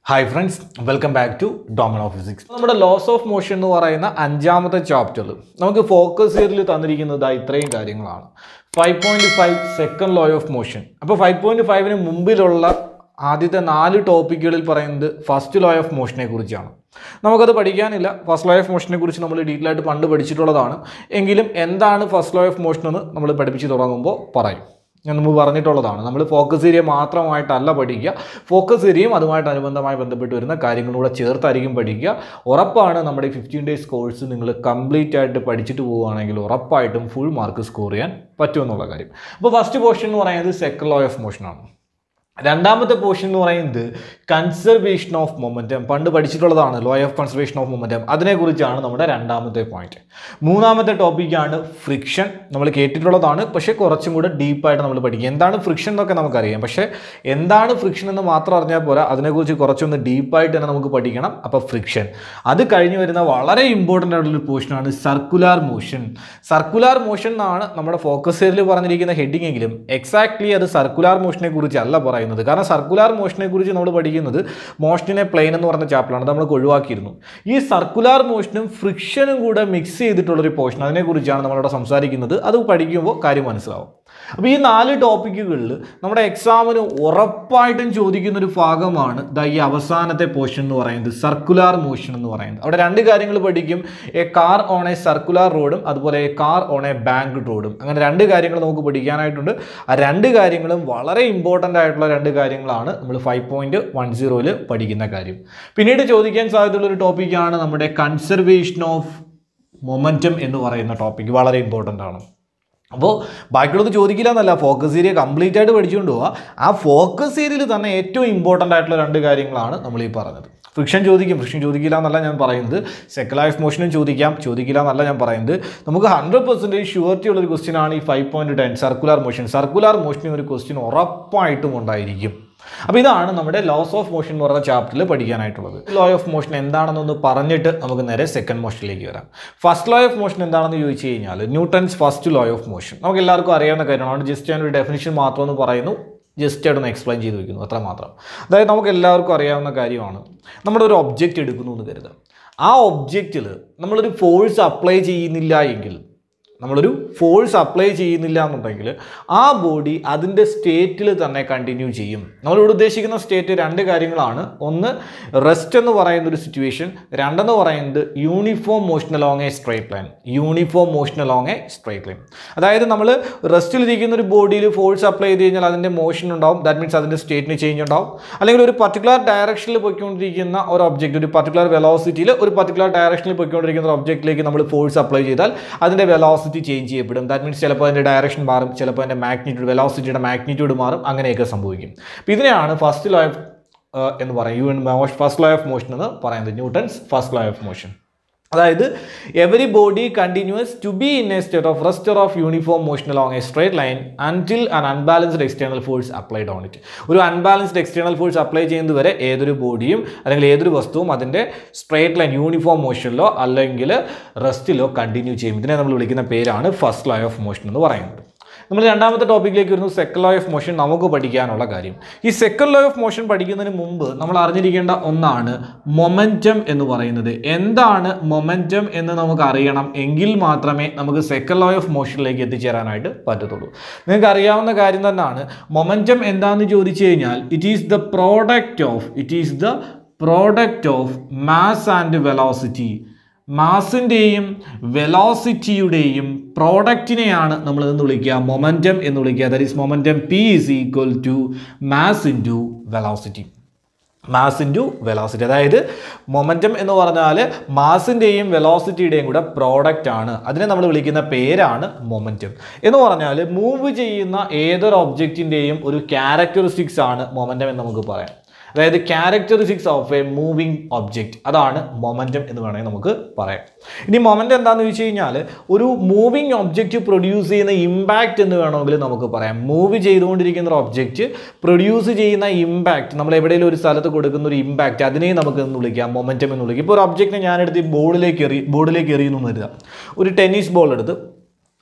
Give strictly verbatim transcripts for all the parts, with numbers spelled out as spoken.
Hi friends, welcome back to Domino Physics. നമ്മുടെ laws of motion എന്ന് പറയുന്ന അഞ്ചാമത്തെ ചാപ്റ്ററിൽ നമുക്ക് ഫോക്കസ് ഏരിയയിൽ തന്നിരിക്കുന്നത് ഇത്രയും കാര്യങ്ങളാണ്. Five point five second law of motion. അപ്പോൾ ഫൈവ് പോയിന്റ് ഫൈവിന് മുമ്പിലുള്ള ആദ്യത്തെ നാല് ടോപ്പിക്കുകളിൽ പറയുന്നത് ഫസ്റ്റ് ലോ ഓഫ് മോഷനെ കുറിച്ചാണ്. നമുക്കത് പഠിക്കാനില്ല. ഫസ്റ്റ് ലോ ഓഫ് മോഷനെ കുറിച്ച് നമ്മൾ ഡീറ്റെയിൽ ആയിട്ട് പണ്ട് പഠിച്ചിട്ടുള്ളതാണ്. എങ്കിലും എന്താണ് ഫസ്റ്റ് ലോ ഓഫ് മോഷൻ എന്ന് നമ്മൾ പഠിപ്പിച്ച് തുടങ്ങുമ്പോൾ പറയും. ഞാൻ മുമ്പ് പറഞ്ഞിട്ടുള്ളതാണ്. നമ്മൾ ഫോക്കസ് ഏരിയ മാത്രമായിട്ടല്ല പഠിക്കുക, ഫോക്കസ് ഏരിയയും അതുമായിട്ട് അനുബന്ധമായി ബന്ധപ്പെട്ട് വരുന്ന കാര്യങ്ങളൂടെ ചേർത്തായിരിക്കും പഠിക്കുക. ഉറപ്പാണ് നമ്മുടെ ഫിഫ്റ്റീൻ ഡേയ്സ് കോഴ്സ് നിങ്ങൾ കംപ്ലീറ്റ് ആയിട്ട് പഠിച്ചിട്ട് പോവുകയാണെങ്കിൽ ഉറപ്പായിട്ടും ഫുൾ മാർക്ക് സ്കോർ ചെയ്യാൻ പറ്റുമെന്നുള്ള കാര്യം. അപ്പോൾ ഫസ്റ്റ് പോർഷൻ എന്ന് പറയുന്നത് സെക്കൻഡ് ലോ ഓഫ് മോഷനാണ്. രണ്ടാമത്തെ പോർഷൻ എന്ന് പറയുന്നത് കൺസർവേഷൻ ഓഫ് മൊമെൻറ്റം. പണ്ട് പഠിച്ചിട്ടുള്ളതാണ് law of conservation of momentum. അതിനെക്കുറിച്ചാണ് നമ്മുടെ രണ്ടാമത്തെ പോയിന്റ്. മൂന്നാമത്തെ ടോപ്പിക്കാണ് ഫ്രിക്ഷൻ. നമ്മൾ കേട്ടിട്ടുള്ളതാണ്, പക്ഷേ കുറച്ചും കൂടെ ഡീപ്പായിട്ട് നമ്മൾ പഠിക്കുക. എന്താണ് ഫ്രിക്ഷൻ എന്നൊക്കെ നമുക്കറിയാം, പക്ഷേ എന്താണ് ഫ്രിക്ഷൻ എന്ന് മാത്രം അറിഞ്ഞാൽ പോരാ, അതിനെക്കുറിച്ച് കുറച്ചൊന്ന് ഡീപ്പായിട്ട് തന്നെ നമുക്ക് പഠിക്കണം. അപ്പോൾ ഫ്രിക്ഷൻ അത് കഴിഞ്ഞ് വരുന്ന വളരെ ഇമ്പോർട്ടൻ്റ് ആയിട്ടുള്ളൊരു പോർഷനാണ് സർക്കുലാർ മോഷൻ. സർക്കുലാർ മോഷൻ എന്നാണ് നമ്മുടെ ഫോക്കസ് ഏരിയയിൽ പറഞ്ഞിരിക്കുന്ന ഹെഡിങ് എങ്കിലും എക്സാക്ട്ലി അത് സർക്കുലാർ മോഷനെ കുറിച്ചല്ല പറയുന്നത്. കാരണം സർക്കുലാർ മോഷനെ കുറിച്ച് നമ്മൾ പഠിക്കുന്നത് മോഷനെ പ്ലെയിൻ എന്ന് പറഞ്ഞ ചാപ്റ്ററാണ്, നമ്മൾ ഒഴിവാക്കിയിരുന്നു. ഈ സർക്കുലാർ മോഷനും ഫ്രിക്ഷനും കൂടെ മിക്സ് ചെയ്തിട്ടുള്ളൊരു പോർഷൻ, അതിനെക്കുറിച്ചാണ് നമ്മളിവിടെ സംസാരിക്കുന്നത്. അത് പഠിക്കുമ്പോൾ കാര്യം മനസ്സിലാവും. അപ്പോൾ ഈ നാല് ടോപ്പിക്കുകളിൽ നമ്മുടെ എക്സാമിന് ഉറപ്പായിട്ടും ചോദിക്കുന്ന ഒരു ഭാഗമാണ് ദാ ഈ അവസാനത്തെ പോർഷൻ എന്ന് പറയുന്നത് സർക്കുലാർ മോഷൻ എന്ന് പറയുന്നത്. അവിടെ രണ്ട് കാര്യങ്ങൾ പഠിക്കും. A car on a circular റോഡും അതുപോലെ a car on a bank റോഡും. അങ്ങനെ രണ്ട് കാര്യങ്ങൾ നമുക്ക് പഠിക്കാനായിട്ടുണ്ട്. ആ രണ്ട് കാര്യങ്ങളും വളരെ ഇമ്പോർട്ടൻ്റ് ആയിട്ടുള്ള രണ്ട് കാര്യങ്ങളാണ് നമ്മൾ ഫൈവ് പോയിന്റ് വൺ സീറോയിൽ പഠിക്കുന്ന കാര്യം. പിന്നീട് ചോദിക്കാൻ സാധ്യതയുള്ള ഒരു ടോപ്പിക്കാണ് നമ്മുടെ കൺസർവേഷൻ ഓഫ് മൊമെൻറ്റം എന്ന് പറയുന്ന ടോപ്പിക്ക്. വളരെ ഇമ്പോർട്ടൻ്റ് ആണ്. അപ്പോൾ ബാക്കിയുള്ളത് ചോദിക്കില്ല എന്നല്ല, ഫോക്കസ് ഏരിയ കംപ്ലീറ്റ് ആയിട്ട് പഠിച്ചുകൊണ്ട് പോവുക. ആ ഫോക്കസ് ഏരിയയിൽ തന്നെ ഏറ്റവും ഇമ്പോർട്ടൻ്റ് ആയിട്ടുള്ള രണ്ട് കാര്യങ്ങളാണ് നമ്മൾ ഈ പറഞ്ഞത്. ഫ്രിക്ഷൻ ചോദിക്കും, ഫ്രിക്ഷൻ ചോദിക്കില്ല എന്നല്ല ഞാൻ പറയുന്നത്. സെക്കൻഡ് ലൈഫ് മോഷനും ചോദിക്കാം, ചോദിക്കില്ല എന്നല്ല ഞാൻ പറയുന്നത്. നമുക്ക് ഹൺഡ്രഡ് പെർസെൻറ്റേജ് ഷുവർട്ടി ഉള്ളൊരു ക്വസ്റ്റ്യൻ ആണ് ഈ five point ten circular motion. Circular മോഷനിൽ ഒരു ക്വസ്റ്റ്യൻ ഉറപ്പായിട്ടും ഉണ്ടായിരിക്കും. അപ്പോൾ ഇതാണ് നമ്മുടെ ലോസ് ഓഫ് മോഷൻ എന്ന് പറയുന്ന ചാപ്റ്ററിൽ പഠിക്കാനായിട്ടുള്ളത്. ലോ ഓഫ് മോഷൻ എന്താണെന്നൊന്ന് പറഞ്ഞിട്ട് നമുക്ക് നേരെ സെക്കൻഡ് മോഷനിലേക്ക് വരാം. ഫസ്റ്റ് ലോ ഓഫ് മോഷൻ എന്താണെന്ന് ചോദിച്ചു കഴിഞ്ഞാൽ Newton's first law of motion നമുക്ക് എല്ലാവർക്കും അറിയാവുന്ന കാര്യമാണ്. ജസ്റ്റ് ഞാൻ ഒരു ഡെഫിനിഷൻ മാത്രമെന്ന് പറയുന്നു, ജസ്റ്റ് ആയിട്ടൊന്ന് എക്സ്പ്ലെയിൻ ചെയ്ത് വയ്ക്കുന്നു, അത്ര മാത്രം. അതായത് നമുക്ക് എല്ലാവർക്കും അറിയാവുന്ന കാര്യമാണ്, നമ്മളൊരു ഒബ്ജക്റ്റ് എടുക്കുന്നു എന്ന് കരുതാം. ആ ഒബ്ജക്റ്റിൽ നമ്മളൊരു ഫോഴ്സ് അപ്ലൈ ചെയ്യുന്നില്ല എങ്കിൽ, നമ്മളൊരു ഫോഴ്സ് അപ്ലൈ ചെയ്യുന്നില്ല എന്നുണ്ടെങ്കിൽ ആ ബോഡി അതിൻ്റെ സ്റ്റേറ്റിൽ തന്നെ കണ്ടിന്യൂ ചെയ്യും. നമ്മളിവിടെ ഉദ്ദേശിക്കുന്ന സ്റ്റേറ്റ് രണ്ട് കാര്യങ്ങളാണ്. ഒന്ന് റെസ്റ്റ് എന്ന് പറയുന്ന ഒരു സിറ്റുവേഷൻ, രണ്ടെന്ന് പറയുന്നത് uniform motion along a straight line. Uniform motion along a straight line അതായത് നമ്മൾ റെസ്റ്റിലിരിക്കുന്ന ഒരു ബോഡിയിൽ ഫോഴ്സ് അപ്ലൈ ചെയ്ത് കഴിഞ്ഞാൽ അതിൻ്റെ മോഷൻ ഉണ്ടാവും. ദാറ്റ് മീൻസ് അതിൻ്റെ സ്റ്റേറ്റിന് ചേഞ്ച് ഉണ്ടാവും. അല്ലെങ്കിൽ ഒരു പർട്ടിക്കുലർ ഡയറക്ഷനിൽ പോയിക്കൊണ്ടിരിക്കുന്ന ഒരു ഒബ്ജക്റ്റ്, ഒരു പർട്ടിക്കുലർ വെലോസിറ്റിയിൽ ഒരു പർട്ടിക്കുലർ ഡയറക്ഷനിൽ പോയിക്കൊണ്ടിരിക്കുന്ന ഒരു ഒബ്ജക്റ്റിലേക്ക് നമ്മൾ ഫോഴ്സ് അപ്ലൈ ചെയ്താൽ അതിൻ്റെ വെലോസിറ്റി ചേഞ്ച് ചെയ്യപ്പെടും. ദാറ്റ് മീൻസ് ചിലപ്പോൾ അതിൻ്റെ ഡയറക്ഷൻ മാറും, ചിലപ്പോൾ അതിൻ്റെ മാഗ്നിറ്റ്യൂഡ്, വെലോസിറ്റിയുടെ മാഗ്നിറ്റ്യൂഡ് മാറും, അങ്ങനെയൊക്കെ സംഭവിക്കും. അപ്പോൾ ഇതിനെയാണ് ഫസ്റ്റ് ലോ ഓഫ് എന്ന് പറയുന്നത്, ഫസ്റ്റ് ലോ ഓഫ് മോഷൻ എന്ന് പറയുന്നത്, Newton's first law of motion. അതായത് every body continues to be in a state of rest or of uniform motion along a straight line until an unbalanced external force applied on it. ഒരു unbalanced external force apply ചെയ്യുന്നത് വരെ ഏതൊരു ബോഡിയും അല്ലെങ്കിൽ ഏതൊരു വസ്തുവും അതിൻ്റെ straight line uniform മോഷനിലോ അല്ലെങ്കിൽ റെസ്റ്റിലോ continue ചെയ്യും. ഇതിനെ നമ്മൾ വിളിക്കുന്ന പേരാണ് ഫസ്റ്റ് ലോ ഓഫ് മോഷൻ എന്ന് പറയുന്നത്. നമ്മൾ രണ്ടാമത്തെ ടോപ്പിക്കിലേക്ക് വരുന്നു, സെക്കൻഡ് ലോ ഓഫ് മോഷൻ നമുക്ക് പഠിക്കാനുള്ള കാര്യം. ഈ സെക്കൻഡ് ലോ ഓഫ് മോഷൻ പഠിക്കുന്നതിന് മുമ്പ് നമ്മൾ അറിഞ്ഞിരിക്കേണ്ട ഒന്നാണ് മൊമെൻറ്റം എന്ന് പറയുന്നത്. എന്താണ് മൊമെൻറ്റം എന്ന് നമുക്ക് അറിയണം, എങ്കിൽ മാത്രമേ നമുക്ക് സെക്കൻഡ് ലോ ഓഫ് മോഷനിലേക്ക് എത്തിച്ചേരാനായിട്ട് പറ്റത്തുള്ളൂ. നിങ്ങൾക്ക് അറിയാവുന്ന കാര്യം തന്നെയാണ്. മൊമെൻറ്റം എന്താണെന്ന് ചോദിച്ചു കഴിഞ്ഞാൽ it is the product of it is the product of mass and velocity. മാസിൻ്റെയും വെലോസിറ്റിയുടെയും പ്രോഡക്റ്റിനെയാണ് നമ്മൾ എന്ന് വിളിക്കുക മൊമെൻറ്റം എന്ന് വിളിക്കുക. That is momentum P is equal to mass into velocity. Mass into velocity അതായത് മൊമെൻറ്റം എന്ന് പറഞ്ഞാൽ മാസിൻ്റെയും വെലോസിറ്റിയുടെയും കൂടെ പ്രോഡക്റ്റ് ആണ്. അതിനെ നമ്മൾ വിളിക്കുന്ന പേരാണ് മൊമെൻറ്റം. എന്ന് പറഞ്ഞാൽ മൂവ് ചെയ്യുന്ന ഏതൊരു ഒബ്ജക്റ്റിൻ്റെയും ഒരു ക്യാരക്ടറിസ്റ്റിക്സ് ആണ് മൊമെൻറ്റം എന്ന് നമുക്ക് പറയാം. അതായത് characteristics of a moving object, അതാണ് മൊമെൻറ്റം എന്ന് വേണമെങ്കിൽ നമുക്ക് പറയാം. ഇനി മൊമെൻറ്റം എന്താണെന്ന് ചോദിച്ചു കഴിഞ്ഞാൽ ഒരു മൂവിങ് ഒബ്ജക്റ്റ് പ്രൊഡ്യൂസ് ചെയ്യുന്ന ഇമ്പാക്റ്റ് എന്ന് വേണമെങ്കിൽ നമുക്ക് പറയാം. മൂവ് ചെയ്തുകൊണ്ടിരിക്കുന്ന ഒരു ഒബ്ജക്റ്റ് പ്രൊഡ്യൂസ് ചെയ്യുന്ന ഇമ്പാക്റ്റ്, നമ്മൾ എവിടെയെങ്കിലും ഒരു സ്ഥലത്ത് കൊടുക്കുന്ന ഒരു ഇമ്പാക്റ്റ്, അതിനെ നമുക്ക് എന്ന് വിളിക്കാം മൊമെൻറ്റം എന്ന് വിളിക്കും. ഇപ്പോൾ ഒരു ഒബ്ജക്റ്റിനെ ഞാനെടുത്ത് ബോർഡിലേക്ക് എറി ബോർഡിലേക്ക് എറിയുന്നു എന്ന് കരുതാം. ഒരു ടെന്നീസ് ബോൾ എടുത്ത്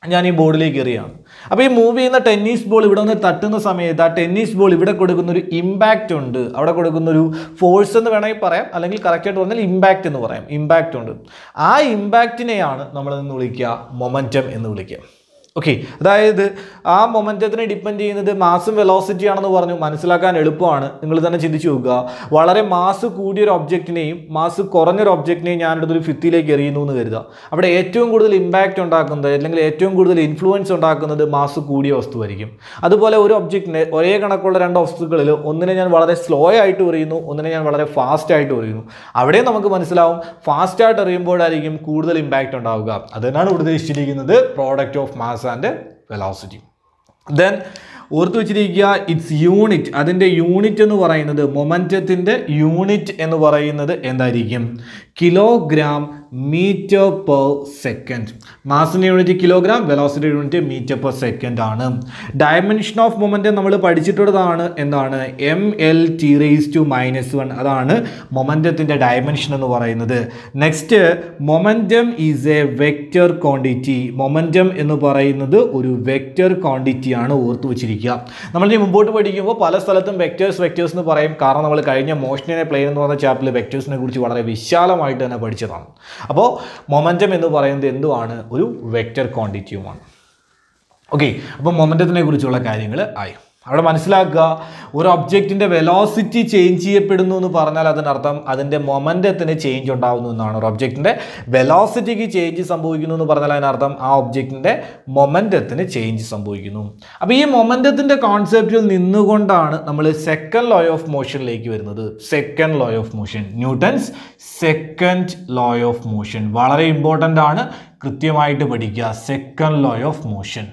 ഞാൻ ഈ ബോർഡിലേക്ക് എറിയാണ്. അപ്പോൾ ഈ മൂവ് ചെയ്യുന്ന ടെന്നീസ് ബോൾ ഇവിടെ നിന്ന് തട്ടുന്ന സമയത്ത് ആ ടെന്നീസ് ബോൾ ഇവിടെ കൊടുക്കുന്നൊരു ഇമ്പാക്റ്റ് ഉണ്ട്, അവിടെ കൊടുക്കുന്നൊരു ഫോഴ്സ് എന്ന് വേണമെങ്കിൽ പറയാം, അല്ലെങ്കിൽ കറക്റ്റായിട്ട് പറഞ്ഞാൽ ഇമ്പാക്റ്റ് എന്ന് പറയാം. ഇമ്പാക്റ്റ് ഉണ്ട്. ആ ഇമ്പാക്റ്റിനെയാണ് നമ്മളെന്ന് വിളിക്കുക മൊമെൻറ്റം എന്ന് വിളിക്കുക. ഓക്കെ, അതായത് ആ മൊമെൻറ്റത്തിനെ ഡിപ്പെൻഡ് ചെയ്യുന്നത് മാസും വെലോസിറ്റി ആണെന്ന് പറഞ്ഞു. മനസ്സിലാക്കാൻ എളുപ്പമാണ്. നിങ്ങൾ തന്നെ ചിന്തിച്ച് നോക്കുക. വളരെ മാസ് കൂടിയൊരു ഒബ്ജക്റ്റിനെയും മാസ് കുറഞ്ഞൊരു ഒബ്ജക്റ്റിനെയും ഞാനെടുത്തൊരു ഭിത്തിയിലേക്ക് എറിയുന്നു എന്ന് കരുതുക. അവിടെ ഏറ്റവും കൂടുതൽ ഇമ്പാക്റ്റ് ഉണ്ടാക്കുന്നത് അല്ലെങ്കിൽ ഏറ്റവും കൂടുതൽ ഇൻഫ്ലുവൻസ് ഉണ്ടാക്കുന്നത് മാസ് കൂടിയ വസ്തുവായിരിക്കും. അതുപോലെ ഒരു ഒബ്ജക്റ്റിനെ ഒരേ കണക്കുള്ള രണ്ട് വസ്തുക്കളിൽ ഒന്നിനെ ഞാൻ വളരെ സ്ലോ ആയിട്ട് എറിയുന്നു, ഒന്നിനെ ഞാൻ വളരെ ഫാസ്റ്റ് ആയിട്ട് എറിയുന്നു. അവിടെ നമുക്ക് മനസ്സിലാവും ഫാസ്റ്റ് ആയിട്ട് എറിയുമ്പോഴായിരിക്കും കൂടുതൽ ഇമ്പാക്റ്റ് ഉണ്ടാവുക. അതിനാണ് ഇവിടെ ഉദ്ദേശിച്ചിരിക്കുന്നത് product of mass and velocity. Then ഓർത്ത് വെച്ചിരിക്കുക, ഇറ്റ്സ് യൂണിറ്റ്, അതിൻ്റെ യൂണിറ്റ് എന്ന് പറയുന്നത് മൊമെൻറ്റത്തിൻ്റെ യൂണിറ്റ് എന്ന് പറയുന്നത് എന്തായിരിക്കും? Kilogram metre per second. മാസിൻ്റെ unit kilogram, velocity unit metre per second ആണ്. ഡയമെൻഷൻ ഓഫ് മൊമെൻറ്റം നമ്മൾ പഠിച്ചിട്ടുള്ളതാണ്. എന്താണ്? M L T raise to minus one. അതാണ് മൊമെൻറ്റത്തിൻ്റെ ഡയമെൻഷൻ എന്ന് പറയുന്നത്. Next, momentum is a vector quantity. Momentum എന്ന് പറയുന്നത് ഒരു വെക്റ്റർ ക്വാണ്ടിറ്റി ആണ്. ഓർത്ത് വെച്ചിരിക്കുക. നമ്മൾ ഇനി മുമ്പോട്ട് പഠിക്കുമ്പോൾ പല സ്ഥലത്തും വെക്റ്റേഴ്സ് വെക്റ്റേഴ്സ് എന്ന് പറയും. കാരണം നമ്മൾ കഴിഞ്ഞ മോഷൻ പ്ലെയിൻ എന്ന് പറഞ്ഞ ചാപ്റ്ററിൽ വെക്റ്റേഴ്സിനെ കുറിച്ച് വളരെ വിശാലമായിട്ട് തന്നെ പഠിച്ചതാണ്. അപ്പോൾ മൊമെൻറ്റം എന്ന് പറയുന്നത് എന്തുവാണ്? ഒരു വെക്റ്റർ ക്വാണ്ടിറ്റിയുമാണ്. ഓക്കെ, അപ്പോൾ മൊമെൻറ്റത്തിനെ കുറിച്ചുള്ള കാര്യങ്ങൾ ആയി. അവിടെ മനസ്സിലാക്കുക, ഒരു ഒബ്ജക്റ്റിൻ്റെ വെലോസിറ്റി ചേഞ്ച് ചെയ്യപ്പെടുന്നു എന്ന് പറഞ്ഞാൽ അതിനർത്ഥം അതിൻ്റെ മൊമെൻറ്റത്തിന് ചേഞ്ച് ഉണ്ടാകുന്നു എന്നാണ്. ഒരു ഒബ്ജക്റ്റിൻ്റെ വെലോസിറ്റിക്ക് ചേഞ്ച് സംഭവിക്കുന്നു എന്ന് പറഞ്ഞാൽ അതിനർത്ഥം ആ ഒബ്ജക്റ്റിൻ്റെ മൊമെൻറ്റത്തിന് ചേഞ്ച് സംഭവിക്കുന്നു. അപ്പോൾ ഈ മൊമെൻറ്റത്തിൻ്റെ കോൺസെപ്റ്റിൽ നിന്നുകൊണ്ടാണ് നമ്മൾ സെക്കൻഡ് ലോ ഓഫ് മോഷനിലേക്ക് വരുന്നത്. Second law of motion, Newton's second law of motion വളരെ ഇമ്പോർട്ടൻ്റ് ആണ്. കൃത്യമായിട്ട് പഠിക്കുക. സെക്കൻഡ് ലോ ഓഫ് മോഷൻ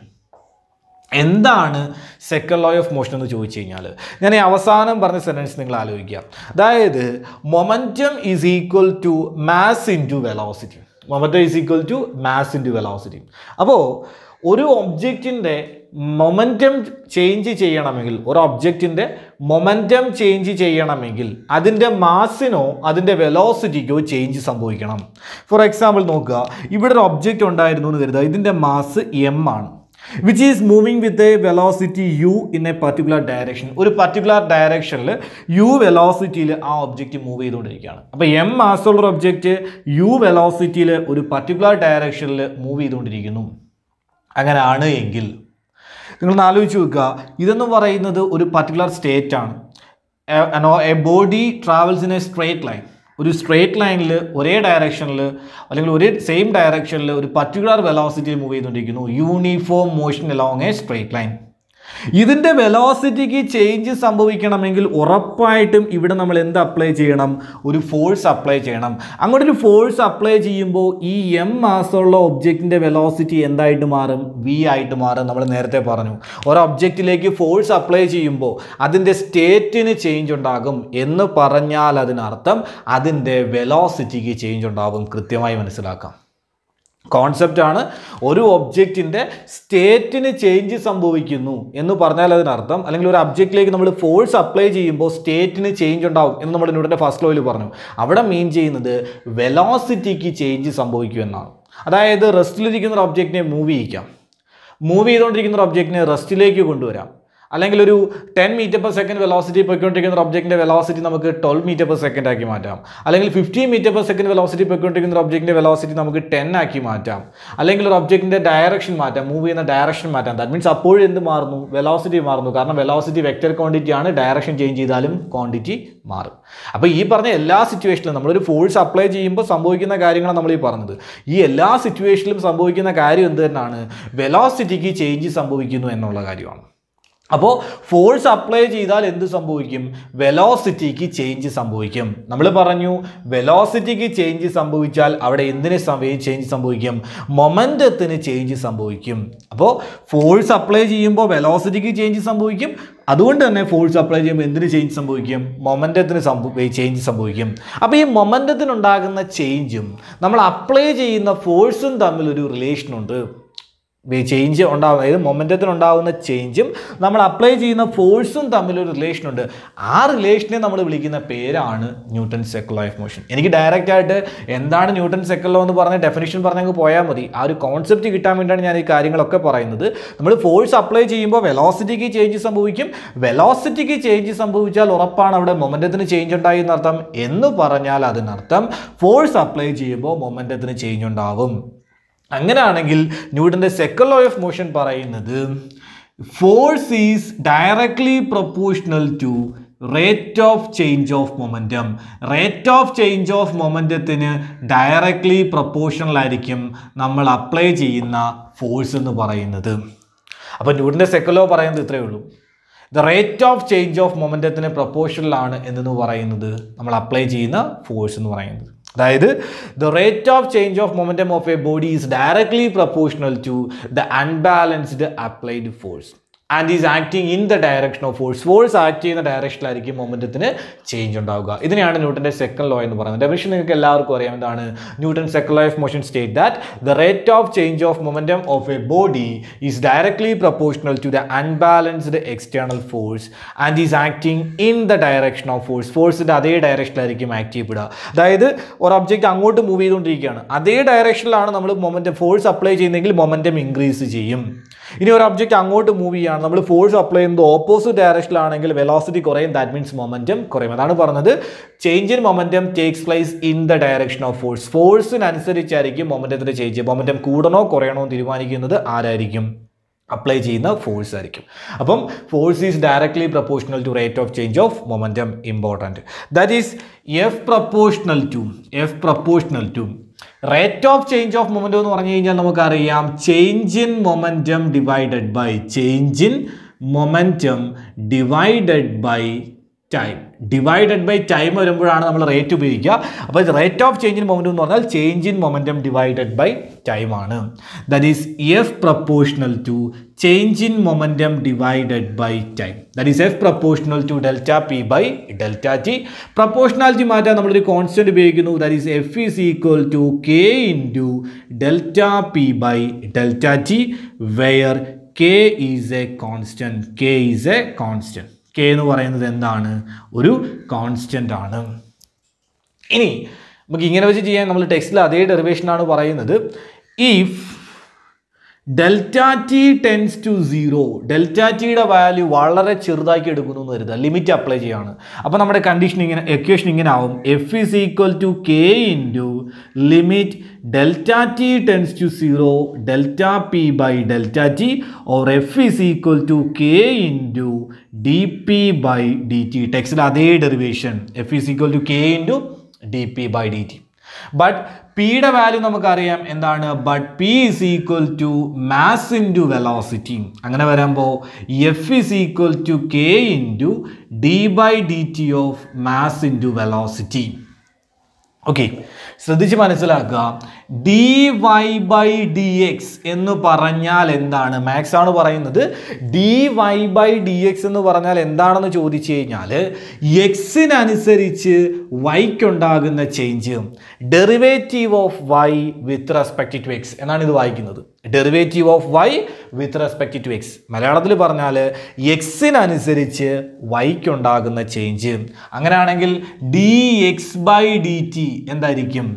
എന്താണ്? സെക്കൻഡ് ലോ ഓഫ് മോഷൻ എന്ന് ചോദിച്ചു കഴിഞ്ഞാൽ ഞാൻ ഈ അവസാനം പറഞ്ഞ സെൻറ്റൻസ് നിങ്ങൾ ആലോചിക്കുക. അതായത് momentum is equal to mass into velocity. Momentum is equal to mass into velocity. അപ്പോൾ ഒരു ഒബ്ജക്റ്റിൻ്റെ മൊമെൻറ്റം ചേഞ്ച് ചെയ്യണമെങ്കിൽ ഒരു ഒബ്ജക്റ്റിൻ്റെ മൊമെൻറ്റം ചേഞ്ച് ചെയ്യണമെങ്കിൽ അതിൻ്റെ മാസിനോ അതിൻ്റെ വെലോസിറ്റിക്കോ ചേഞ്ച് സംഭവിക്കണം. ഫോർ എക്സാമ്പിൾ നോക്കുക, ഇവിടെ ഒരു ഒബ്ജക്റ്റ് ഉണ്ടായിരുന്നു എന്ന് കരുതുക. ഇതിൻ്റെ മാസ് എം ആണ്, which is moving with a velocity u in a particular direction. ഒരു പർട്ടിക്കുലർ ഡയറക്ഷനിൽ യു വെലോസിറ്റിയിൽ ആ ഒബ്ജക്റ്റ് മൂവ് ചെയ്തുകൊണ്ടിരിക്കുകയാണ്. അപ്പോൾ എം മാസുള്ള ഒരു ഒബ്ജക്റ്റ് യു വെലോസിറ്റിയിൽ ഒരു പർട്ടിക്കുലർ ഡയറക്ഷനിൽ മൂവ് ചെയ്തുകൊണ്ടിരിക്കുന്നു. അങ്ങനെയാണ് എങ്കിൽ നിങ്ങളൊന്ന് ആലോചിച്ച് നോക്കുക, ഇതെന്ന് പറയുന്നത് ഒരു പർട്ടിക്കുലർ സ്റ്റേറ്റ് ആണ്. A body travels in a straight line. ഒരു സ്ട്രേറ്റ് ലൈനിൽ ഒരേ ഡയറക്ഷനിൽ അല്ലെങ്കിൽ ഒരേ സെയിം ഡയറക്ഷനിൽ ഒരു പർട്ടിക്കുലർ വെലോസിറ്റിയിൽ മൂവ് ചെയ്തുകൊണ്ടിരിക്കുന്നു. Uniform motion along a straight line. ഇതിൻ്റെ വെലോസിറ്റിക്ക് ചേഞ്ച് സംഭവിക്കണമെങ്കിൽ ഉറപ്പായിട്ടും ഇവിടെ നമ്മൾ എന്ത് അപ്ലൈ ചെയ്യണം? ഒരു ഫോഴ്സ് അപ്ലൈ ചെയ്യണം. അങ്ങോട്ടൊരു ഫോഴ്സ് അപ്ലൈ ചെയ്യുമ്പോൾ ഈ എം മാസമുള്ള ഒബ്ജക്റ്റിൻ്റെ വെലോസിറ്റി എന്തായിട്ട് മാറും? വി ആയിട്ട് മാറും. നമ്മൾ നേരത്തെ പറഞ്ഞു, ഒരു ഒബ്ജക്റ്റിലേക്ക് ഫോഴ്സ് അപ്ലൈ ചെയ്യുമ്പോൾ അതിൻ്റെ സ്റ്റേറ്റിന് ചേഞ്ച് ഉണ്ടാകും എന്ന് പറഞ്ഞാൽ അതിനർത്ഥം അതിൻ്റെ വെലോസിറ്റിക്ക് ചേഞ്ച് ഉണ്ടാകും. കൃത്യമായി മനസ്സിലാക്കാം. കോൺസെപ്റ്റാണ്. ഒരു ഒബ്ജക്റ്റിൻ്റെ സ്റ്റേറ്റിന് ചേഞ്ച് സംഭവിക്കുന്നു എന്ന് പറഞ്ഞാൽ അതിനർത്ഥം, അല്ലെങ്കിൽ ഒരു ഒബ്ജക്റ്റിലേക്ക് നമ്മൾ ഫോഴ്സ് അപ്ലൈ ചെയ്യുമ്പോൾ സ്റ്റേറ്റിന് ചേഞ്ച് ഉണ്ടാവും എന്ന് നമ്മൾ ന്യൂട്ടൻ്റെ ഫസ്റ്റ് ലോയിൽ പറഞ്ഞു. അവിടെ മീൻ ചെയ്യുന്നത് വെലോസിറ്റിക്ക് ചേഞ്ച് സംഭവിക്കും എന്നാണ്. അതായത് റെസ്റ്റിലിരിക്കുന്ന ഒരു ഒബ്ജക്റ്റിനെ മൂവ് ചെയ്യിക്കാം, മൂവ് ചെയ്തുകൊണ്ടിരിക്കുന്ന ഒരു ഒബ്ജക്റ്റിനെ റെസ്റ്റിലേക്ക് കൊണ്ടുവരാം. അല്ലെങ്കിൽ ഒരു ten metre per second velocity പോയിക്കൊണ്ടിരിക്കുന്ന ഒരു ഒബ്ജക്റ്റിൻ്റെ വെലോസിറ്റി നമുക്ക് ട്വൽവ് മീറ്റർ പെർ സെക്കൻഡ് ആക്കി മാറ്റാം. അല്ലെങ്കിൽ fifteen metre per second velocity പോയിക്കൊണ്ടിരിക്കുന്ന ഒരു ഒബ്ജക്റ്റിൻ്റെ വെലോസിറ്റി നമുക്ക് ടെൻ ആക്കി മാറ്റാം. അല്ലെങ്കിൽ ഒരു ഒബ്ജക്റ്റിൻ്റെ ഡയറക്ഷൻ മാറ്റാം, മൂവ് ചെയ്യുന്ന ഡയറക്ഷൻ മാറ്റാം. ദാറ്റ് മീൻസ് അപ്പോഴും എന്ത് മാറുന്നു? വെലോസിറ്റി മാറുന്നു. കാരണം വെലോസിറ്റി വെക്റ്റർ ക്വാണ്ടിറ്റി ആണ്. ഡയറക്ഷൻ ചേഞ്ച് ചെയ്താലും ക്വാണ്ടിറ്റി മാറും. അപ്പോൾ ഈ പറഞ്ഞ എല്ലാ സിറ്റുവേഷനിലും നമ്മളൊരു ഫോഴ്സ് അപ്ലൈ ചെയ്യുമ്പോൾ സംഭവിക്കുന്ന കാര്യങ്ങളാണ് നമ്മൾ ഈ പറഞ്ഞത്. ഈ എല്ലാ സിറ്റുവേഷനിലും സംഭവിക്കുന്ന കാര്യം എന്ത് തന്നെയാണ്? വെലോസിറ്റിക്ക് ചേഞ്ച് സംഭവിക്കുന്നു എന്നുള്ള കാര്യമാണ്. അപ്പോൾ ഫോഴ്സ് അപ്ലൈ ചെയ്താൽ എന്ത് സംഭവിക്കും? വെലോസിറ്റിക്ക് ചേഞ്ച് സംഭവിക്കും. നമ്മൾ പറഞ്ഞു വെലോസിറ്റിക്ക് ചേഞ്ച് സംഭവിച്ചാൽ അവിടെ എന്തിന് ചേഞ്ച് സംഭവിക്കും? മൊമെൻറ്റത്തിന് ചേഞ്ച് സംഭവിക്കും. അപ്പോൾ ഫോഴ്സ് അപ്ലൈ ചെയ്യുമ്പോൾ വെലോസിറ്റിക്ക് ചേഞ്ച് സംഭവിക്കും. അതുകൊണ്ട് തന്നെ ഫോഴ്സ് അപ്ലൈ ചെയ്യുമ്പോൾ എന്തിന് ചേഞ്ച് സംഭവിക്കും? മൊമെൻറ്റത്തിന് സംഭവ ചേഞ്ച് സംഭവിക്കും. അപ്പോൾ ഈ മൊമെൻറ്റത്തിനുണ്ടാകുന്ന ചേഞ്ചും നമ്മൾ അപ്ലൈ ചെയ്യുന്ന ഫോഴ്സും തമ്മിലൊരു റിലേഷനുണ്ട്. ചേഞ്ച് ഉണ്ടാകുന്ന അതായത് മൊമെൻറ്റത്തിനുണ്ടാകുന്ന ചേഞ്ചും നമ്മൾ അപ്ലൈ ചെയ്യുന്ന ഫോഴ്സും തമ്മിലൊരു റിലേഷൻ ഉണ്ട്. ആ റിലേഷനെ നമ്മൾ വിളിക്കുന്ന പേരാണ് Newton second law of motion. എനിക്ക് ഡയറക്റ്റ് ആയിട്ട് എന്താണ് ന്യൂട്ടൺ സെക്കൻഡ് ലോ എന്ന് പറഞ്ഞ ഡെഫിനിഷൻ പറഞ്ഞങ്ങ് പോയാൽ മതി. ആ ഒരു കോൺസെപ്റ്റ് കിട്ടാൻ വേണ്ടിയാണ് ഞാൻ ഈ കാര്യങ്ങളൊക്കെ പറയുന്നത്. നമ്മൾ ഫോഴ്സ് അപ്ലൈ ചെയ്യുമ്പോൾ വെലോസിറ്റിക്ക് ചേഞ്ച് സംഭവിക്കും. വെലോസിറ്റിക്ക് ചേഞ്ച് സംഭവിച്ചാൽ ഉറപ്പാണ് അവിടെ മൊമെൻറ്റത്തിന് ചേഞ്ച് ഉണ്ടായി എന്നർത്ഥം. എന്ന് പറഞ്ഞാൽ അതിനർത്ഥം ഫോഴ്സ് അപ്ലൈ ചെയ്യുമ്പോൾ മൊമെൻറ്റത്തിന് ചേഞ്ച് ഉണ്ടാവും. അങ്ങനെയാണെങ്കിൽ ന്യൂട്ടൻ്റെ സെക്കൻഡ് ലോ ഓഫ് മോഷൻ പറയുന്നത് force is directly proportional to rate of change of momentum. Rate of change of മൊമെൻറ്റത്തിന് ഡയറക്ട്ലി പ്രൊപ്പോർഷണൽ ആയിരിക്കും നമ്മൾ അപ്ലൈ ചെയ്യുന്ന ഫോഴ്സ് എന്ന് പറയുന്നത്. അപ്പോൾ ന്യൂട്ടൻ്റെ സെക്കൻഡ് ലോ പറയുന്നത് ഇത്രയേ ഉള്ളൂ. The rate of change of മൊമെൻറ്റത്തിന് പ്രൊപ്പോർഷണലാണ് എന്ന് പറയുന്നത് നമ്മൾ അപ്ലൈ ചെയ്യുന്ന ഫോഴ്സ് എന്ന് പറയുന്നത്. അതായത് the rate of change of momentum of a body is directly proportional to the unbalanced applied force and is acting in the direction of force. Force act ചെയ്യുന്ന ഡയറക്ഷനിലായിരിക്കും മൊമെൻറ്റത്തിന് ചേഞ്ച് ഉണ്ടാവുക. ഇതിനെയാണ് ന്യൂട്ടൻ്റെ സെക്കൻഡ് ലോ എന്ന് പറയുന്നത്. Definition നിങ്ങൾക്ക് എല്ലാവർക്കും അറിയാം. എന്താണ് Newton second law of motion? State that the rate of change of momentum of a body is directly proportional to the unbalanced external force and is acting in the direction of force. ഫോഴ്സിൻ്റെ അതേ ഡയറക്ഷനിലായിരിക്കും act ചെയ്യപ്പെടുക. അതായത് ഒരു object അങ്ങോട്ട് move ചെയ്തുകൊണ്ടിരിക്കുകയാണ്, അതേ ഡയറക്ഷനിലാണ് നമ്മൾ മൊമെൻറ്റം ഫോഴ്സ് അപ്ലൈ ചെയ്യുന്നതെങ്കിൽ മൊമെൻറ്റം ഇൻക്രീസ് ചെയ്യും. ഇനി ഒരു ഒബ്ജക്റ്റ് അങ്ങോട്ട് മൂവ് ചെയ്യുകയാണ്, നമ്മൾ ഫോഴ്സ് അപ്ലൈ ചെയ്യുന്നത് ഓപ്പോസിറ്റ് ഡയറക്ഷനിലാണെങ്കിൽ വെലോസിറ്റി കുറയും. ദാറ്റ് മീൻസ് മൊമെൻറ്റം കുറയും. അതാണ് പറഞ്ഞത് change in momentum takes place in the direction of force. ഫോഴ്സിനനുസരിച്ചായിരിക്കും മൊമെൻറ്റത്തിൻ്റെ ചേഞ്ച്. മൊമെൻറ്റം കൂടണോ കുറയണോ എന്ന് തീരുമാനിക്കുന്നത് ആരായിരിക്കും? അപ്ലൈ ചെയ്യുന്ന ഫോഴ്സ് ആയിരിക്കും. അപ്പം force is directly proportional to rate of change of momentum. Important. That is F proportional to F proportional to rate of change of momentum എന്ന് പറഞ്ഞു കഴിഞ്ഞാൽ നമുക്കറിയാം change in momentum divided by change in momentum divided by time. Divided by time വരുമ്പോഴാണ് നമ്മൾ rate ഉപയോഗിക്കുക. അപ്പോൾ rate of change in momentum എന്ന് പറഞ്ഞാൽ change in momentum divided by time ആണ്. That is F proportional to change in momentum divided by time. That is F proportional to delta P by delta T. Proportionality മാറ്റാൻ നമ്മളൊരു constant ഉപയോഗിക്കുന്നു. That is F is equal to K into delta P by delta T where K is a constant. K is a constant. K എന്ന് പറയുന്നത് എന്താണ്? ഒരു constant ആണ്. ഇനി നമുക്ക് ഇങ്ങനെ വെച്ച് ചെയ്യാൻ നമ്മൾ ടെക്സ്റ്റിൽ അതേ ഡെറിവേഷനാണ് പറയുന്നത്. If delta T tends to zero, delta ടിയുടെ വാല്യൂ വളരെ ചെറുതാക്കി എടുക്കുന്നു എന്ന് കരുതുക, ലിമിറ്റ് അപ്ലൈ ചെയ്യാണ്. അപ്പോൾ നമ്മുടെ കണ്ടീഷൻ ഇങ്ങനെ എക്വേഷൻ ഇങ്ങനെ ആവും. F is equal to K into limit delta T tends to zero delta P by delta T or F is equal to K into D P by D T. ടെക്സ്റ്റിൽ അതേ derivation F is equal to K into D P by D T. But പിയുടെ value നമുക്കറിയാം എന്താണ്? But P is equal to mass into velocity. അങ്ങനെ വരുമ്പോൾ F is equal to K into D by D T of mass into velocity. Okay, ശ്രദ്ധിച്ച് മനസ്സിലാക്കുക. D Y by D X എന്ന് പറഞ്ഞാൽ എന്താണ്? മാത്സ് ആണ് പറയുന്നത്. D Y by D X എന്ന് പറഞ്ഞാൽ എന്താണെന്ന് ചോദിച്ചു കഴിഞ്ഞാൽ എക്സിനനുസരിച്ച് വൈക്കുണ്ടാകുന്ന change, derivative of Y with respect to X എന്നാണ് ഇത് വായിക്കുന്നത്. Derivative of Y with respect to X. മലയാളത്തിൽ പറഞ്ഞാൽ എക്സിനനുസരിച്ച് വൈക്കുണ്ടാകുന്ന ചേഞ്ച്. അങ്ങനെയാണെങ്കിൽ D X by D T എന്തായിരിക്കും?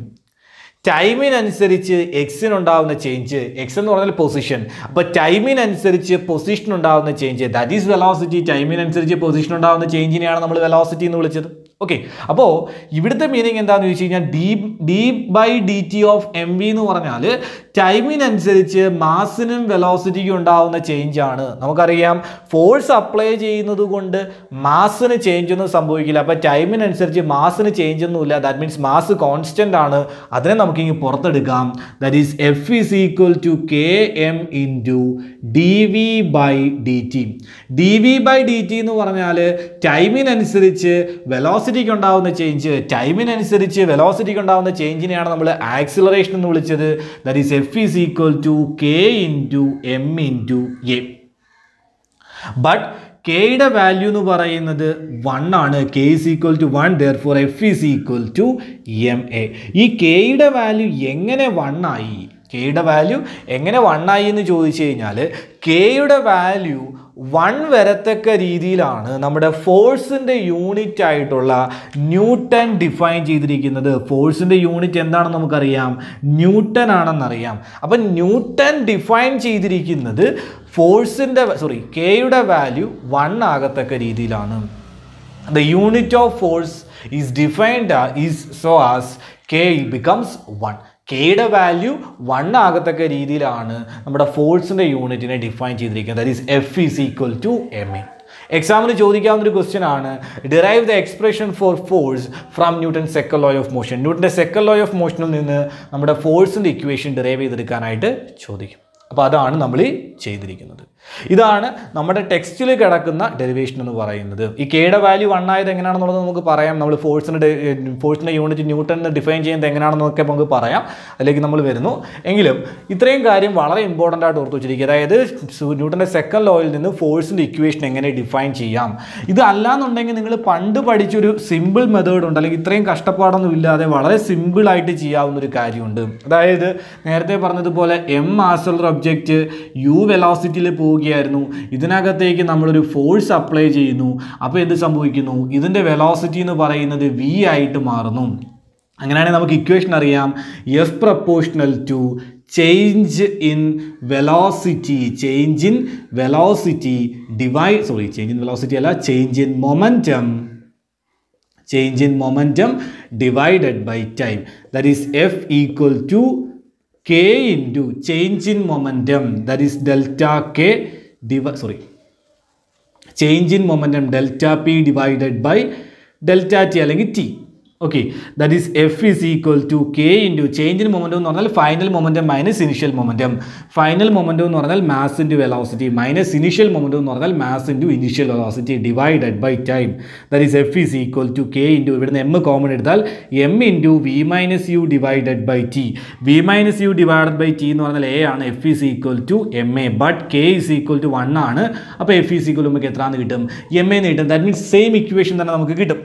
ടൈമിനനുസരിച്ച് എക്സിനുണ്ടാവുന്ന ചേഞ്ച്. എക്സ് എന്ന് പറഞ്ഞാൽ പൊസിഷൻ. അപ്പോൾ ടൈമിനനുസരിച്ച് പൊസിഷൻ ഉണ്ടാകുന്ന ചേഞ്ച്, ദാറ്റ് ഈസ് വെലോസിറ്റി. ടൈമിനനുസരിച്ച് പൊസിഷൻ ഉണ്ടാകുന്ന ചേഞ്ചിനെയാണ് നമ്മൾ വെലോസിറ്റി എന്ന് വിളിച്ചത്. ഓക്കെ, അപ്പോൾ ഇവിടുത്തെ മീനിങ് എന്താണെന്ന് ചോദിച്ചു കഴിഞ്ഞാൽ D D by D T of M V എന്ന് പറഞ്ഞാൽ ടൈമിനനുസരിച്ച് മാസിനും വെലോസിറ്റിക്കും ഉണ്ടാവുന്ന ചേഞ്ചാണ്. നമുക്കറിയാം ഫോഴ്സ് അപ്ലൈ ചെയ്യുന്നത് കൊണ്ട് മാസിന് ചേഞ്ച് ഒന്നും സംഭവിക്കില്ല. അപ്പോൾ ടൈമിനനുസരിച്ച് മാസിന് ചേഞ്ച് ഒന്നുമില്ല. ദാറ്റ് മീൻസ് മാസ് കോൺസ്റ്റന്റ് ആണ്. അതിനെ നമുക്ക് ഇങ്ങനെ പുറത്തെടുക്കാം. That is F is equal to K M into D V by D T. D V by D T എന്ന് പറഞ്ഞാൽ ടൈമിനനുസരിച്ച് വെലോസിറ്റിക്ക് ഉണ്ടാവുന്ന ചേഞ്ച്, ടൈമിനനുസരിച്ച് വെലോസിറ്റിക്ക് ഉണ്ടാവുന്ന ചേഞ്ചിനെയാണ് നമ്മൾ ആക്സിലറേഷൻ എന്ന് വിളിച്ചത്. That is F is equal to K into M into A. But കെയുടെ value എന്ന് പറയുന്നത് വൺ ആണ്. K is equal to one, therefore F is equal to M A. ഈ കെയുടെ വാല്യൂ എങ്ങനെ വൺ ആയി? കെയുടെ വാല്യൂ എങ്ങനെ വൺ ആയി എന്ന് ചോദിച്ചു കഴിഞ്ഞാൽ കെയുടെ വാല്യൂ വൺ വരത്തക്ക രീതിയിലാണ് നമ്മുടെ ഫോഴ്സിൻ്റെ യൂണിറ്റ് ആയിട്ടുള്ള ന്യൂട്ടൺ ഡിഫൈൻ ചെയ്തിരിക്കുന്നത്. ഫോഴ്സിൻ്റെ യൂണിറ്റ് എന്താണെന്ന് നമുക്കറിയാം, ന്യൂട്ടൺ ആണെന്നറിയാം. അപ്പം ന്യൂട്ടൺ ഡിഫൈൻ ചെയ്തിരിക്കുന്നത് ഫോഴ്സിൻ്റെ സോറി കെയുടെ വാല്യൂ വൺ ആകത്തക്ക രീതിയിലാണ്. The unit of force is defined uh, is so as K becomes one. കെയുടെ വാല്യൂ വൺ ആകത്തക്ക രീതിയിലാണ് നമ്മുടെ ഫോഴ്സിൻ്റെ യൂണിറ്റിനെ ഡിഫൈൻ ചെയ്തിരിക്കുന്നത്. That is F is equal to M A. എക്സാമിന് ചോദിക്കാവുന്ന ഒരു ക്വസ്റ്റ്യൻ ആണ്, derive the expression for force from Newton second law of motion. ന്യൂട്ടൻ്റെ സെക്കൻഡ് ലോ ഓഫ് മോഷനിൽ നിന്ന് നമ്മുടെ ഫോഴ്സിൻ്റെ ഇക്വേഷൻ ഡിറൈവ് ചെയ്തെടുക്കാനായിട്ട് ചോദിക്കും. അപ്പോൾ അതാണ് നമ്മൾ ചെയ്തിരിക്കുന്നത്. ഇതാണ് നമ്മുടെ ടെക്സ്റ്റിൽ കിടക്കുന്ന ഡെറിവേഷൻ എന്ന് പറയുന്നത്. ഈ കെയുടെ വാല്യൂ വൺ ആയത് എങ്ങനെയാണെന്നുള്ളത് നമുക്ക് പറയാം. നമ്മൾ ഫോഴ്സിൻ്റെ ഫോഴ്സിൻ്റെ യൂണിറ്റ് ന്യൂട്ടൺ ഡിഫൈൻ ചെയ്യുന്നത് എങ്ങനെയാണെന്നൊക്കെ നമുക്ക് പറയാം, അതിലേക്ക് നമ്മൾ വരുന്നു. എങ്കിലും ഇത്രയും കാര്യം വളരെ ഇമ്പോർട്ടൻ്റ് ആയിട്ട് ഓർത്ത് വെച്ചിരിക്കുക. അതായത് ന്യൂട്ടൻ്റെ സെക്കൻഡ് ലോയിൽ നിന്ന് ഫോഴ്സിൻ്റെ ഇക്വേഷൻ എങ്ങനെ ഡിഫൈൻ ചെയ്യാം. ഇത് അല്ലാന്നുണ്ടെങ്കിൽ നിങ്ങൾ പണ്ട് പഠിച്ചൊരു സിമ്പിൾ മെത്തേഡ് ഉണ്ട്, അല്ലെങ്കിൽ ഇത്രയും കഷ്ടപ്പാടൊന്നും ഇല്ലാതെ വളരെ സിമ്പിളായിട്ട് ചെയ്യാവുന്ന ഒരു കാര്യമുണ്ട്. അതായത് നേരത്തെ പറഞ്ഞതുപോലെ എം ആസലർ ഒബ്ജക്റ്റ് യു വെലോസിറ്റിയിൽ പോവുകയായിരുന്നു, ഇതിനകത്തേക്ക് നമ്മളൊരു ഫോഴ്സ് അപ്ലൈ ചെയ്യുന്നു. അപ്പോൾ എന്ത് സംഭവിക്കുന്നു, ഇതിൻ്റെ വെലോസിറ്റി എന്ന് പറയുന്നത് വി ആയിട്ട് മാറുന്നു. അങ്ങനെയാണെങ്കിൽ നമുക്ക് ഇക്വേഷൻ അറിയാം, F proportional to change in velocity change in velocity divide sorry change in velocity അല്ല change in momentum change in momentum divided by time. That is F equal to K into change in momentum, that is delta K divi sorry change in momentum delta P divided by delta T അല്ലെങ്കിൽ T. Okay, that is F is equal to K into change in momentum എന്ന് പറഞ്ഞാൽ final momentum minus initial momentum. Final momentum എന്ന് പറഞ്ഞാൽ mass into velocity minus initial momentum എന്ന് പറഞ്ഞാൽ mass into initial velocity divided by time. That is F is equal to K into ഇവിടുന്ന് M common എടുത്താൽ M into V minus U divided by T. V minus U divided by T എന്ന് പറഞ്ഞാൽ A ആണ്. F is equal to M A, but K is equal to one ആണ്. അപ്പോൾ F is equal നമുക്ക് എത്രയാണെന്ന് കിട്ടും, M എന്ന് കിട്ടും. ദാറ്റ് മീൻസ് സെയിം ഇക്വേഷൻ തന്നെ നമുക്ക് കിട്ടും.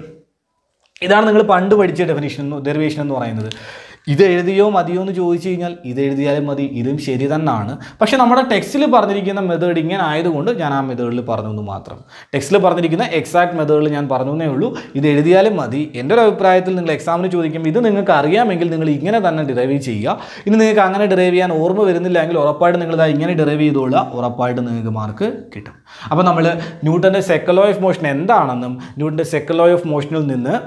ഇതാണ് നിങ്ങൾ പണ്ട് പഠിച്ച ഡെഫിനിഷൻ ഡെറിവേഷൻ എന്ന് പറയുന്നത്. ഇത് എഴുതിയോ മതിയോ എന്ന് ചോദിച്ചു കഴിഞ്ഞാൽ ഇത് എഴുതിയാലും മതി, ഇതും ശരി തന്നെയാണ്. പക്ഷേ നമ്മുടെ ടെക്സ്റ്റിൽ പറഞ്ഞിരിക്കുന്ന മെത്തേഡ് ഇങ്ങനെ ആയതുകൊണ്ട് ഞാൻ ആ മെത്തേഡിൽ പറഞ്ഞു എന്ന് മാത്രം. ടെക്സ്റ്റിൽ പറഞ്ഞിരിക്കുന്ന എക്സാക്ട് മെത്തേഡിൽ ഞാൻ പറഞ്ഞു എന്നേ ഉള്ളൂ. ഇത് എഴുതിയാലും മതി. എൻ്റെ ഒരു അഭിപ്രായത്തിൽ നിങ്ങൾ എക്സാമിന് ചോദിക്കുമ്പോൾ ഇത് നിങ്ങൾക്ക് അറിയാമെങ്കിൽ നിങ്ങൾ ഇങ്ങനെ തന്നെ ഡിറൈവ് ചെയ്യുക. ഇനി നിങ്ങൾക്ക് അങ്ങനെ ഡിറൈവ് ചെയ്യാൻ ഓർമ്മ വരുന്നില്ല എങ്കിൽ ഉറപ്പായിട്ട് നിങ്ങൾ ഇങ്ങനെ ഡിറൈവ് ചെയ്തോളുക, ഉറപ്പായിട്ട് നിങ്ങൾക്ക് മാർക്ക് കിട്ടും. അപ്പോൾ നമ്മൾ ന്യൂട്ടൻ്റെ സെക്കൻഡ് ലോ ഓഫ് മോഷൻ എന്താണെന്നും ന്യൂട്ടൻ്റെ സെക്കൻഡ് ലോ ഓഫ് മോഷനിൽ നിന്ന്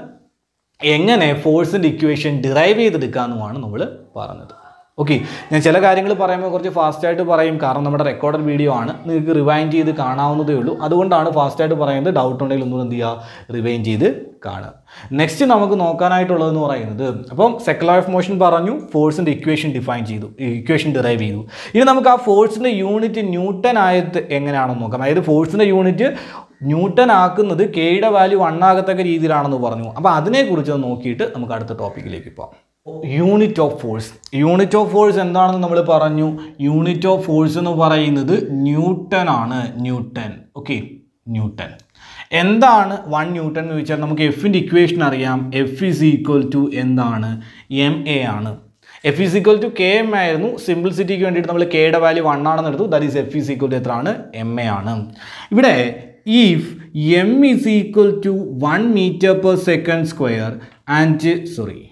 എങ്ങനെ ഫോഴ്സിൻ്റെ ഇക്വേഷൻ ഡിറൈവ് ചെയ്തെടുക്കാമെന്നുമാണ് നമ്മൾ പറഞ്ഞത്. ഓക്കെ, ഞാൻ ചില കാര്യങ്ങൾ പറയുമ്പോൾ കുറച്ച് ഫാസ്റ്റായിട്ട് പറയും, കാരണം നമ്മുടെ റെക്കോർഡഡ് വീഡിയോ ആണ്, നിങ്ങൾക്ക് റിവൈൻഡ് ചെയ്ത് കാണാവുന്നതേ ഉള്ളൂ. അതുകൊണ്ടാണ് ഫാസ്റ്റായിട്ട് പറയുന്നത്. ഡൗട്ട് ഉണ്ടെങ്കിൽ ഒന്നും എന്ത് ചെയ്യുക, റിവൈൻഡ് ചെയ്ത് കാണുക. നെക്സ്റ്റ് നമുക്ക് നോക്കാനായിട്ടുള്ളതെന്ന് പറയുന്നത്, അപ്പം സെക്കൻഡ് ലോ ഓഫ് മോഷൻ പറഞ്ഞു, ഫോഴ്സിൻ്റെ ഇക്വേഷൻ ഡിഫൈൻ ചെയ്തു, ഇക്വേഷൻ ഡിറൈവ് ചെയ്തു. ഇനി നമുക്ക് ആ ഫോഴ്സിൻ്റെ യൂണിറ്റ് ന്യൂട്ടൺ ആയത് എങ്ങനെയാണെന്ന് നോക്കാം. അതായത് ഫോഴ്സിൻ്റെ യൂണിറ്റ് ന്യൂട്ടൺ ആക്കുന്നത് കെയുടെ വാല്യൂ വൺ ആകത്തക്ക രീതിയിലാണെന്ന് പറഞ്ഞു. അപ്പോൾ അതിനെക്കുറിച്ച് നോക്കിയിട്ട് നമുക്ക് അടുത്ത ടോപ്പിക്കിലേക്ക് പോകാം. Unit of force. Unit of force എന്താണെന്ന് നമ്മൾ പറഞ്ഞു. യൂണിറ്റ് ഓഫ് ഫോഴ്സ് എന്ന് പറയുന്നത് ന്യൂട്ടൺ ആണ്. ന്യൂട്ടൺ. Okay, newton. എന്താണ് വൺ ന്യൂട്ടൺ എന്ന് ചോദിച്ചാൽ നമുക്ക് എഫിൻ്റെ ഇക്വേഷൻ അറിയാം. എഫ് ഈസ് ഈക്വൽ ടു എന്താണ്, എം എ ആണ്. F is equal to K M ആയിരുന്നു. സിംപ്ലിസിറ്റിക്ക് വേണ്ടിയിട്ട് നമ്മൾ കെയുടെ വാല്യൂ വൺ ആണെന്ന് എടുത്തു. That is F is equal to എത്രയാണ്, എം എ ആണ്. ഇവിടെ if m is equal to one meter per second square and sorry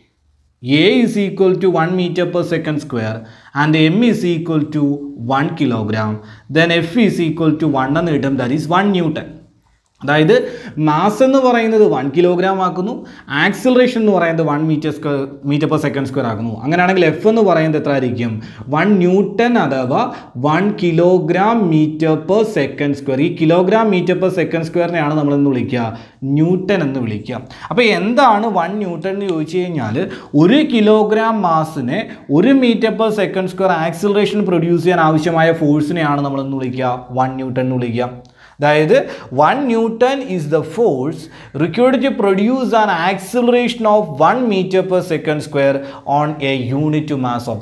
a is equal to one meter per second square and m is equal to one kilogram, then f is equal to one എന്ന് കിട്ടും. that is one newton. അതായത് mass എന്ന് പറയുന്നത് one kilogram ആക്കുന്നു, acceleration എന്ന് പറയുന്നത് one metre square metre per second square ആക്കുന്നു. അങ്ങനെയാണെങ്കിൽ എഫ് എന്ന് പറയുന്നത് എത്ര ആയിരിക്കും, വൺ ന്യൂട്ടൺ അഥവാ one kilogram metre per second square. ഈ കിലോഗ്രാം മീറ്റർ പെർ സെക്കൻഡ് സ്ക്വയറിനെയാണ് നമ്മളെന്ന് വിളിക്കുക, ന്യൂട്ടൺ എന്ന് വിളിക്കുക. അപ്പോൾ എന്താണ് വൺ ന്യൂട്ടൺ എന്ന് ചോദിച്ചു കഴിഞ്ഞാൽ, ഒരു കിലോഗ്രാം മാസിനെ ഒരു metre per second square acceleration produce ചെയ്യാൻ ആവശ്യമായ ഫോഴ്സിനെയാണ് നമ്മളെന്ന് വിളിക്കുക, വൺ ന്യൂട്ടൺ എന്ന് വിളിക്കുക. അതായത് one newton is the force required to produce an acceleration of one metre per second square on a unit mass object.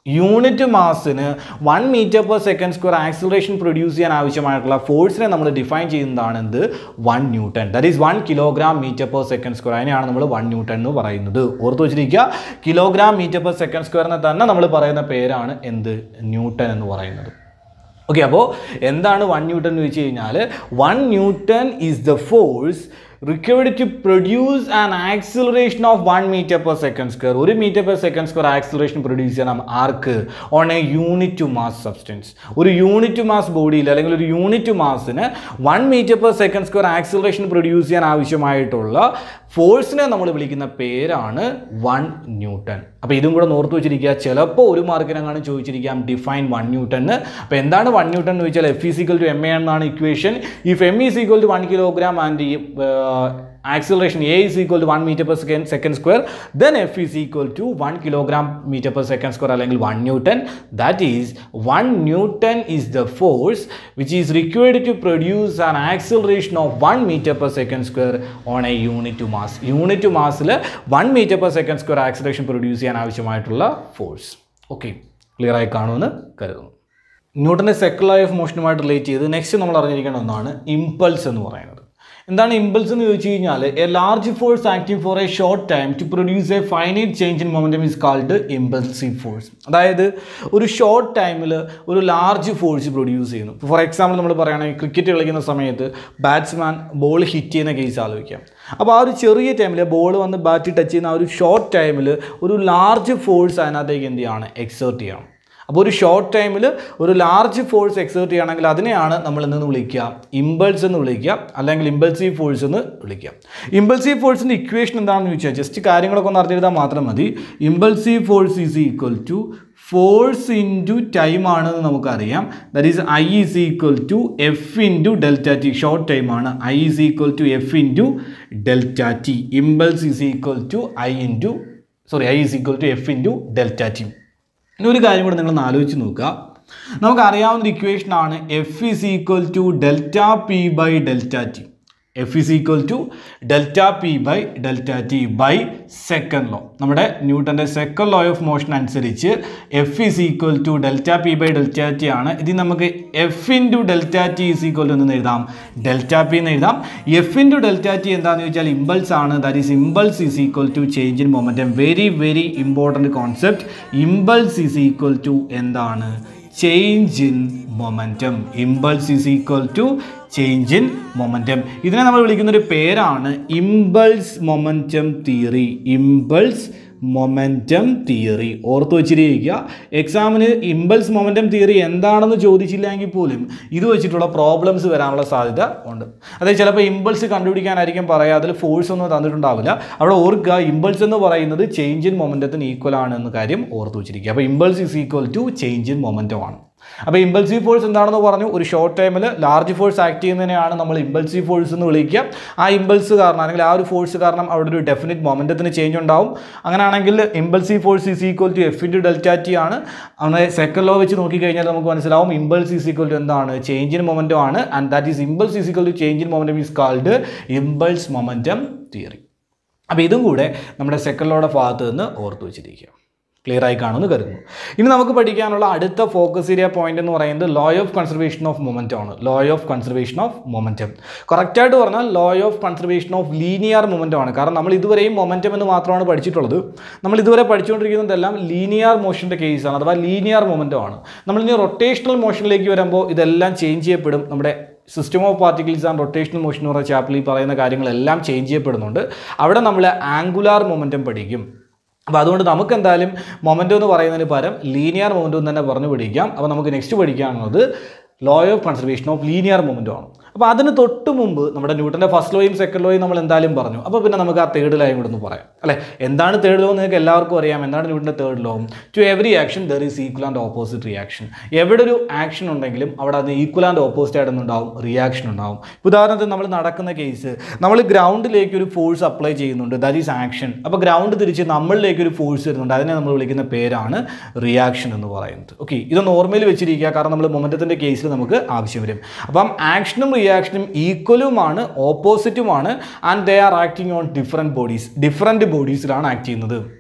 Unit മാസിന് one metre per second square acceleration produce ചെയ്യാൻ ആവശ്യമായിട്ടുള്ള ഫോഴ്സിനെ നമ്മൾ define ചെയ്യുന്നതാണ് എന്ത് one newton. That is one kilogram metre per second square. അതിനെയാണ് നമ്മൾ one newton എന്ന് പറയുന്നത്. ഓർത്ത് വെച്ചിരിക്കുക, കിലോഗ്രാം മീറ്റർ പെർ സെക്കൻഡ് സ്ക്വയറിനെ തന്നെ നമ്മൾ പറയുന്ന പേരാണ് എന്ത് ന്യൂട്ടൺ എന്ന് പറയുന്നത്. ഓക്കെ, അപ്പോൾ എന്താണ് വൺ ന്യൂട്ടൺ എന്ന് വെച്ച് കഴിഞ്ഞാൽ one newton is the force required to produce an acceleration of one meter per second square. one meter per second square acceleration produce ചെയ്യണം ആർക്ക്? on a unit to mass substance. ഒരു unit to mass ബോഡിയിൽ അല്ലെങ്കിൽ ഒരു unit to മാസിന് one metre per second square acceleration produce ചെയ്യാൻ ആവശ്യമായിട്ടുള്ള ഫോഴ്സിനെ നമ്മൾ വിളിക്കുന്ന പേരാണ് വൺ ന്യൂട്ടൺ. അപ്പോൾ ഇതും കൂടെ ഓർത്ത് വെച്ചിരിക്കുക. ചിലപ്പോൾ ഒരു മാർക്കിനെങ്ങാനും ചോദിച്ചിരിക്കാം ഡിഫൈൻ വൺ ന്യൂട്ടൺ. അപ്പോൾ എന്താണ് വൺ ന്യൂട്ടൺ എന്ന് വെച്ചാൽ F is equal to M A എന്നാണ് equation. If M is equal to one kilogram and acceleration A is equal to one meter per second, second square, then F is equal to one kilogram meter per second square അല്ലെങ്കിൽ one Newton. That is one Newton is the force which is required to produce an acceleration of one meter per second square on a unit to mass. Unit to mass ൽ one meter per second square acceleration produce ചെയ്യാൻ ആവശ്യമായിട്ടുള്ള force. Okay, clear ആയി കാണുമെന്ന് കരുതുന്നു. ന്യൂട്ടൻ്റെ second law of മോഷനുമായിട്ട് relate ചെയ്ത് next നമ്മൾ അറിഞ്ഞിരിക്കേണ്ട ഒന്നാണ് ഇമ്പൾസ് എന്ന് പറയുന്നത്. എന്താണ് ഇമ്പൾസ് എന്ന് ചോദിച്ചു കഴിഞ്ഞാൽ a large force acting for a short time to produce a finite change in momentum is called impulsive force. അതായത് ഒരു ഷോർട്ട് ടൈമിൽ ഒരു ലാർജ് ഫോഴ്സ് പ്രൊഡ്യൂസ് ചെയ്യുന്നു. ഫോർ എക്സാമ്പിൾ നമ്മൾ പറയുകയാണെങ്കിൽ ക്രിക്കറ്റ് കളിക്കുന്ന സമയത്ത് ബാറ്റ്സ്മാൻ ബോൾ ഹിറ്റ് ചെയ്യുന്ന കേസ് ആലോചിക്കാം. അപ്പോൾ ആ ഒരു ചെറിയ ടൈമിൽ ബോൾ വന്ന് ബാറ്റ് ടച്ച് ചെയ്യുന്ന ആ ഒരു ഷോർട്ട് ടൈമിൽ ഒരു ലാർജ് ഫോഴ്സ് അതിനകത്തേക്ക് എന്ത് ചെയ്യാണ്? എക്സേർട്ട് ചെയ്യണം. അപ്പോൾ ഒരു ഷോർട്ട് ടൈമിൽ ഒരു ലാർജ് ഫോഴ്സ് എക്സേർട്ട് ചെയ്യുകയാണെങ്കിൽ അതിനെയാണ് നമ്മൾ എന്തെന്ന് വിളിക്കുക? ഇമ്പൾസ് എന്ന് വിളിക്കുക, അല്ലെങ്കിൽ ഇമ്പൾസീവ് ഫോഴ്സ് എന്ന് വിളിക്കുക. ഇമ്പൾസീവ് ഫോഴ്സിൻ്റെ ഇക്വേഷൻ എന്താണെന്ന് ചോദിച്ചാൽ ജസ്റ്റ് കാര്യങ്ങളൊക്കെ ഒന്ന് അറിഞ്ഞെഴുതാൻ മാത്രം മതി. Impulsive force is equal to force into time ആണെന്ന് നമുക്കറിയാം. That is I is equal to F into delta T. Short ടൈമാണ്. I is equal to F into delta T. Impulse is equal to I into sorry I is equal to F into delta T. ഇനി ഒരു കാര്യം കൂടെ നിങ്ങളൊന്ന് ആലോചിച്ച് നോക്കുക. നമുക്കറിയാവുന്ന ഇക്വേഷനാണ് F is equal to delta P by delta T. F is equal to delta P by delta T by second law. നമ്മുടെ ന്യൂട്ടൻ്റെ സെക്കൻഡ് ലോ ഓഫ് മോഷൻ അനുസരിച്ച് F is equal to delta P by delta T ആണ്. ഇത് നമുക്ക് F into delta T is equal to എന്ന് എഴുതാം, delta P എന്ന് എഴുതാം. എഫ് ഇൻറ്റു ഡെൽറ്റ ടി എന്താണെന്ന് ചോദിച്ചാൽ ഇമ്പൾസ് ആണ്. That is impulse is equal to change in momentum. Very very important concept. Impulse is equal to എന്താണ്? Change in momentum. Impulse is equal to change in momentum. ഇതിനെ നമ്മൾ വിളിക്കുന്നൊരു പേരാണ് impulse momentum theory. Impulse momentum theory ഓർത്ത് വെച്ചിരിക്കുക. എക്സാമിന് impulse momentum theory എന്താണെന്ന് ചോദിച്ചില്ലെങ്കിൽ പോലും ഇത് വെച്ചിട്ടുള്ള പ്രോബ്ലംസ് വരാനുള്ള സാധ്യത ഉണ്ട്. അതായത് ചിലപ്പോൾ ഇമ്പൾസ് കണ്ടുപിടിക്കാനായിരിക്കും പറയുക, അതിൽ ഫോഴ്സ് ഒന്നും തന്നിട്ടുണ്ടാവില്ല. അവിടെ ഓർക്കുക ഇമ്പൾസ് എന്ന് പറയുന്നത് ചേഞ്ച് ഇൻ മൊമെൻറ്റത്തിന് ഈക്വൽ ആണ് എന്ന കാര്യം ഓർത്ത് വെച്ചിരിക്കുക. അപ്പോൾ impulse is equal to change in momentum ആണ്. അപ്പോൾ ഇമ്പൾസീവ് ഫോഴ്സ് എന്താണെന്ന് പറഞ്ഞു. ഒരു ഷോർട്ട് ടൈമിൽ ലാർജ് ഫോഴ്സ് ആക്ട് ചെയ്യുന്നതിനെയാണ് നമ്മൾ ഇമ്പൾസീവ് ഫോഴ്സ് എന്ന് വിളിക്കുക. ആ ഇമ്പൾസ് കാരണം അല്ലെങ്കിൽ ആ ഒരു ഫോഴ്സ് കാരണം അവിടെ ഒരു ഡെഫിനിറ്റ് മൊമെൻറ്റത്തിന് ചേഞ്ച് ഉണ്ടാവും. അങ്ങനെയാണെങ്കിൽ impulsive force is equal to F into delta T ആണ്. അങ്ങനെ സെക്കൻഡ് ലോ വെച്ച് നോക്കിക്കഴിഞ്ഞാൽ നമുക്ക് മനസ്സിലാവും ഇമ്പൾസ് ഈസ് ഈക്വൽ ടു എന്താണ്? ചേഞ്ച് ഇൻ മൊമെൻറ്റം ആണ്. And that is impulse is equal to change in momentum is called impulse momentum theory. അപ്പോൾ ഇതും കൂടെ നമ്മുടെ സെക്കൻഡ് ലോയുടെ ഭാഗത്ത് നിന്ന് ഓർത്ത് വെച്ചിരിക്കുക. ക്ലിയർ ആയി കാണുമെന്ന് കരുതുന്നു. ഇനി നമുക്ക് പഠിക്കാനുള്ള അടുത്ത ഫോക്കസ് ഏരിയ പോയിന്റ് എന്ന് പറയുന്നത് law of conservation of momentum ആണ്. Law of conservation of momentum കറക്റ്റായിട്ട് പറഞ്ഞാൽ law of conservation of linear momentum ആണ്. കാരണം നമ്മൾ ഇതുവരെയും മൊമെൻറ്റം എന്ന് മാത്രമാണ് പഠിച്ചിട്ടുള്ളത്. നമ്മൾ ഇതുവരെ പഠിച്ചുകൊണ്ടിരിക്കുന്നതെല്ലാം ലീനിയർ മോഷൻ്റെ കേസാണ്, അഥവാ ലീനിയർ മൊമെൻറ്റം ആണ്. നമ്മളിനി റൊട്ടേഷണൽ മോഷനിലേക്ക് വരുമ്പോൾ ഇതെല്ലാം ചേഞ്ച് ചെയ്യപ്പെടും. നമ്മുടെ system of particles and rotational motion എന്ന് പറയുന്ന ചാപ്റ്ററിൽ പറയുന്ന കാര്യങ്ങളെല്ലാം ചേഞ്ച് ചെയ്യപ്പെടുന്നുണ്ട്. അവിടെ നമ്മൾ ആംഗുലാർ മൊമെൻറ്റം പഠിക്കും. അപ്പോൾ അതുകൊണ്ട് നമുക്ക് എന്തായാലും മൊമെൻറ്റം എന്ന് പറയുന്നതിന് പകരം ലീനിയർ മൊമെൻറ്റം തന്നെ പറഞ്ഞു പഠിക്കാം. അപ്പോൾ നമുക്ക് നെക്സ്റ്റ് പഠിക്കാനുള്ളത് law of conservation of linear momentum ആണ്. അപ്പോൾ അതിന് തൊട്ട് മുമ്പ് നമ്മുടെ ന്യൂട്ടൻ്റെ ഫസ്റ്റ് ലോയും സെക്കൻഡ് ലോയും നമ്മൾ എന്തായാലും പറഞ്ഞു. അപ്പോൾ പിന്നെ നമുക്ക് ആ തേർഡ് ലോയും കൂടെ ഒന്ന് പറയാം അല്ലേ. എന്താണ് തേർഡ് ലോ? നിങ്ങൾക്ക് എല്ലാവർക്കും അറിയാം. എന്താണ് ന്യൂട്ടൻ്റെ third law? To every action there is equal and opposite reaction. എവിടെ ഒരു ആക്ഷൻ ഉണ്ടെങ്കിലും അവിടെ അതിന് ഈക്വൽ ആൻഡ് ഓപ്പോസിറ്റ് ആയിട്ടൊന്നുണ്ടാവും, റിയാക്ഷൻ ഉണ്ടാവും. ഉദാഹരണത്തിന് നമ്മൾ നടക്കുന്ന കേസ്, നമ്മൾ ഗ്രൗണ്ടിലേക്ക് ഒരു ഫോഴ്സ് അപ്ലൈ ചെയ്യുന്നുണ്ട്, ദാറ്റ് ഈസ് ആക്ഷൻ. അപ്പോൾ ഗ്രൗണ്ട് തിരിച്ച് നമ്മളിലേക്ക് ഒരു ഫോഴ്സ് വരുന്നുണ്ട്, അതിനെ നമ്മൾ വിളിക്കുന്ന പേരാണ് റിയാക്ഷൻ എന്ന് പറയുന്നത്. ഓക്കെ, ഇത് നോർമലി വെച്ചിരിക്കുക, കാരണം നമ്മൾ മൊമെൻറ്റത്തിൻ്റെ കേസിൽ നമുക്ക് ആവശ്യം വരും. അപ്പം ആക്ഷനും റിയാക്ഷനും ഈക്വലുമാണ്, ഓപ്പോസിറ്റുമാണ്. And they are acting on different bodies. Different ബോഡീസിലാണ് ആക്ട് ചെയ്യുന്നത്.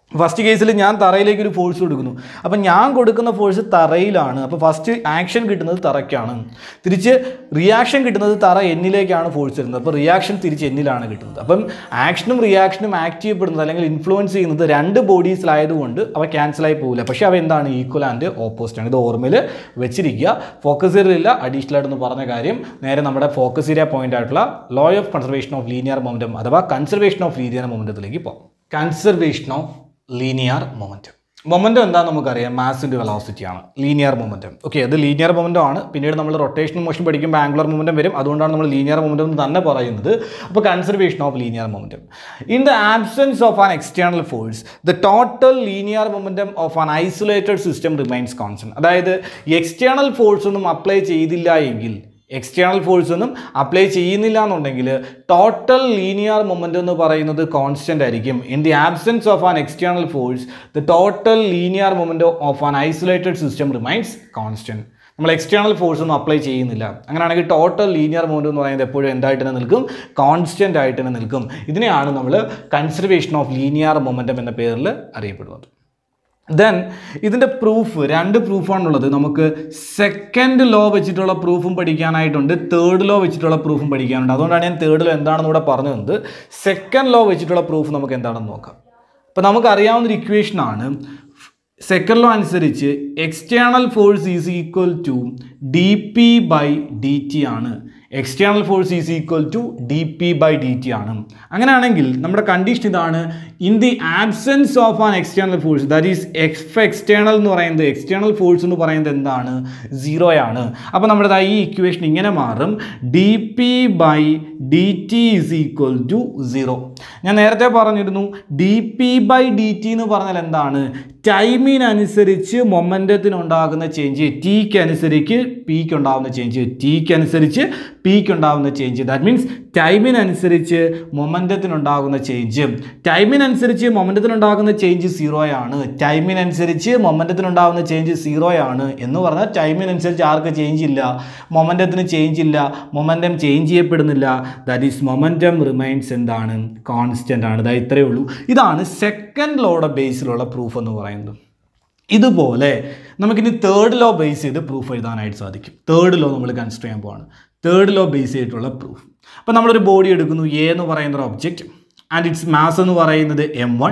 ഫസ്റ്റ് കേസിൽ ഞാൻ തറയിലേക്ക് ഒരു ഫോഴ്സ് കൊടുക്കുന്നു. അപ്പം ഞാൻ കൊടുക്കുന്ന ഫോഴ്സ് തറയിലാണ്. അപ്പോൾ ഫസ്റ്റ് ആക്ഷൻ കിട്ടുന്നത് തറയ്ക്കാണ്. തിരിച്ച് റിയാക്ഷൻ കിട്ടുന്നത് തറ എന്നിലേക്കാണ് ഫോഴ്സ് വരുന്നത്. അപ്പോൾ റിയാക്ഷൻ തിരിച്ച് എന്നിലാണ് കിട്ടുന്നത്. അപ്പം ആക്ഷനും റിയാക്ഷനും ആക്ട് ചെയ്യപ്പെടുന്നത് അല്ലെങ്കിൽ ഇൻഫ്ലുവൻസ് ചെയ്യുന്നത് രണ്ട് ബോഡീസിലായതുകൊണ്ട് അവ ക്യാൻസലായി പോകില്ല. പക്ഷേ അവ എന്താണ്? ഈക്വൽ ആൻഡ് ഓപ്പോസിറ്റ് ആണ്. ഇത് ഓർമ്മയിൽ വെച്ചിരിക്കുക. ഫോക്കസ് ഏരിയയിലില്ല. അഡീഷണൽ ആയിട്ടൊന്ന് പറഞ്ഞ കാര്യം നേരെ നമ്മുടെ ഫോക്കസ് ഏരിയ പോയിന്റ് ആയിട്ടുള്ള law of conservation of linear momentum അഥവാ കൺസർവേഷൻ ഓഫ് ലീനിയർ മൊമെന്റത്തിലേക്ക് പോകാം. Conservation of linear momentum. Momentum എന്താണെന്ന് നമുക്കറിയാം, മാസ് ഇൻറ്റു വെലോസിറ്റി ആണ് ലീനിയർ മൊമെന്റം. ഓക്കെ, അത് ലീനിയർ മൊമെന്റം ആണ്. പിന്നീട് നമ്മൾ റൊട്ടേഷണൽ മോഷൻ പഠിക്കുമ്പോൾ ആംഗുലർ മൊമെന്റം വരും. അതുകൊണ്ടാണ് നമ്മൾ ലീനിയർ മൊമെന്റം എന്ന് തന്നെ പറയുന്നത്. അപ്പോൾ conservation of linear momentum. In the absence of an external force the total linear momentum of an isolated system remains constant. അതായത് എക്സ്റ്റേണൽ ഫോഴ്സ് ഒന്നും അപ്ലൈ ചെയ്തില്ല എങ്കിൽ, എക്സ്റ്റേണൽ ഫോഴ്സ് ഒന്നും അപ്ലൈ ചെയ്യുന്നില്ല എന്നുണ്ടെങ്കിൽ ടോട്ടൽ ലീനിയർ മൊമെന്റം എന്ന് പറയുന്നത് കോൺസ്റ്റന്റ് ആയിരിക്കും. In the absence of an external force the total linear momentum of an isolated system remains constant. നമ്മൾ എക്സ്റ്റേണൽ ഫോഴ്സ് ഒന്നും അപ്ലൈ ചെയ്യുന്നില്ല. അങ്ങനെയാണെങ്കിൽ ടോട്ടൽ ലീനിയർ മൊമെന്റം എന്ന് പറയുന്നത് എപ്പോഴും എന്തായിട്ട് തന്നെ നിൽക്കും? കോൺസ്റ്റന്റ് ആയിട്ട് തന്നെ നിൽക്കും. ഇതിനെയാണ് നമ്മൾ കൺസർവേഷൻ ഓഫ് ലീനിയർ മൊമെന്റം എന്ന പേരിൽ അറിയപ്പെടുന്നത്. ദെൻ ഇതിൻ്റെ പ്രൂഫ്, രണ്ട് പ്രൂഫാണുള്ളത്. നമുക്ക് സെക്കൻഡ് ലോ വെച്ചിട്ടുള്ള പ്രൂഫും പഠിക്കാനായിട്ടുണ്ട്, തേർഡ് ലോ വെച്ചിട്ടുള്ള പ്രൂഫും പഠിക്കാനുണ്ട്. അതുകൊണ്ടാണ് ഞാൻ തേർഡ് ലോ എന്താണെന്ന് ഇവിടെ പറഞ്ഞു തന്നത്. സെക്കൻഡ് ലോ വെച്ചിട്ടുള്ള പ്രൂഫ് നമുക്ക് എന്താണെന്ന് നോക്കാം. അപ്പോൾ നമുക്കറിയാവുന്നൊരു ഇക്വേഷനാണ്. സെക്കൻഡ് ലോ അനുസരിച്ച് external force is equal to D P by D T ആണ്. External force is equal to D P by D T ആണ്. അങ്ങനെയാണെങ്കിൽ നമ്മുടെ കണ്ടീഷൻ ഇതാണ്: in the absence of an external force, that is F external എന്ന് പറയുന്നത്, external force എന്ന് പറയുന്നത് എന്താണ്? സീറോയാണ്. അപ്പോൾ നമ്മുടെ ഈ ഇക്വേഷൻ ഇങ്ങനെ മാറും: D P by D T is equal to zero. ഞാൻ നേരത്തെ പറഞ്ഞിരുന്നു D P by D T എന്ന് പറഞ്ഞാൽ എന്താണ്? ടൈമിനനുസരിച്ച് മൊമെൻറ്റത്തിനുണ്ടാകുന്ന ചേഞ്ച്, ടിക്ക് അനുസരിച്ച് പിക്ക് ഉണ്ടാകുന്ന ചേഞ്ച്, ടിക്ക് അനുസരിച്ച് പിക്ക് ഉണ്ടാകുന്ന ചേഞ്ച്. ദാറ്റ് മീൻസ് ടൈമിനനുസരിച്ച് മൊമെൻറ്റത്തിനുണ്ടാകുന്ന ചേഞ്ച്. ടൈമിനനുസരിച്ച് മൊമെൻറ്റത്തിനുണ്ടാകുന്ന ചേഞ്ച് സീറോയാണ്. ടൈമിനനുസരിച്ച് മൊമെൻറ്റത്തിനുണ്ടാകുന്ന ചേഞ്ച് സീറോയാണ് എന്ന് പറഞ്ഞാൽ ടൈമിനനുസരിച്ച് ആർക്ക് ചേഞ്ച് ഇല്ല? മൊമെൻറ്റത്തിന് ചേഞ്ച് ഇല്ല. മൊമെൻറ്റം ചേഞ്ച് ചെയ്യപ്പെടുന്നില്ല. ദാറ്റ് ഈസ് മൊമെൻറ്റം റിമൈൻസ് എന്താണ്? കോൺസ്റ്റൻ്റ് ആണ്. അതായത് ഇത്രയേ ഉള്ളൂ. ഇതാണ് സെക്കൻഡ് ലോയുടെ ബേസിലുള്ള പ്രൂഫ് എന്ന് പറയുന്നത്. ഇതുപോലെ നമുക്കിനി തേർഡ് ലോ ബേസ് ചെയ്ത് പ്രൂഫ് എഴുതാനായിട്ട് സാധിക്കും. തേർഡ് ലോ നമ്മൾ കൺസിഡർ ചെയ്യാൻ പോവാണ്. തേർഡ് ലോ ബേസ് ചെയ്തിട്ടുള്ള പ്രൂഫ്. അപ്പോൾ നമ്മളൊരു ബോഡി എടുക്കുന്നു, എ എന്ന് പറയുന്ന ഒരു ഒബ്ജക്റ്റ്, ആൻഡ് ഇറ്റ്സ് മാസ് എന്ന് പറയുന്നത് എം വൺ.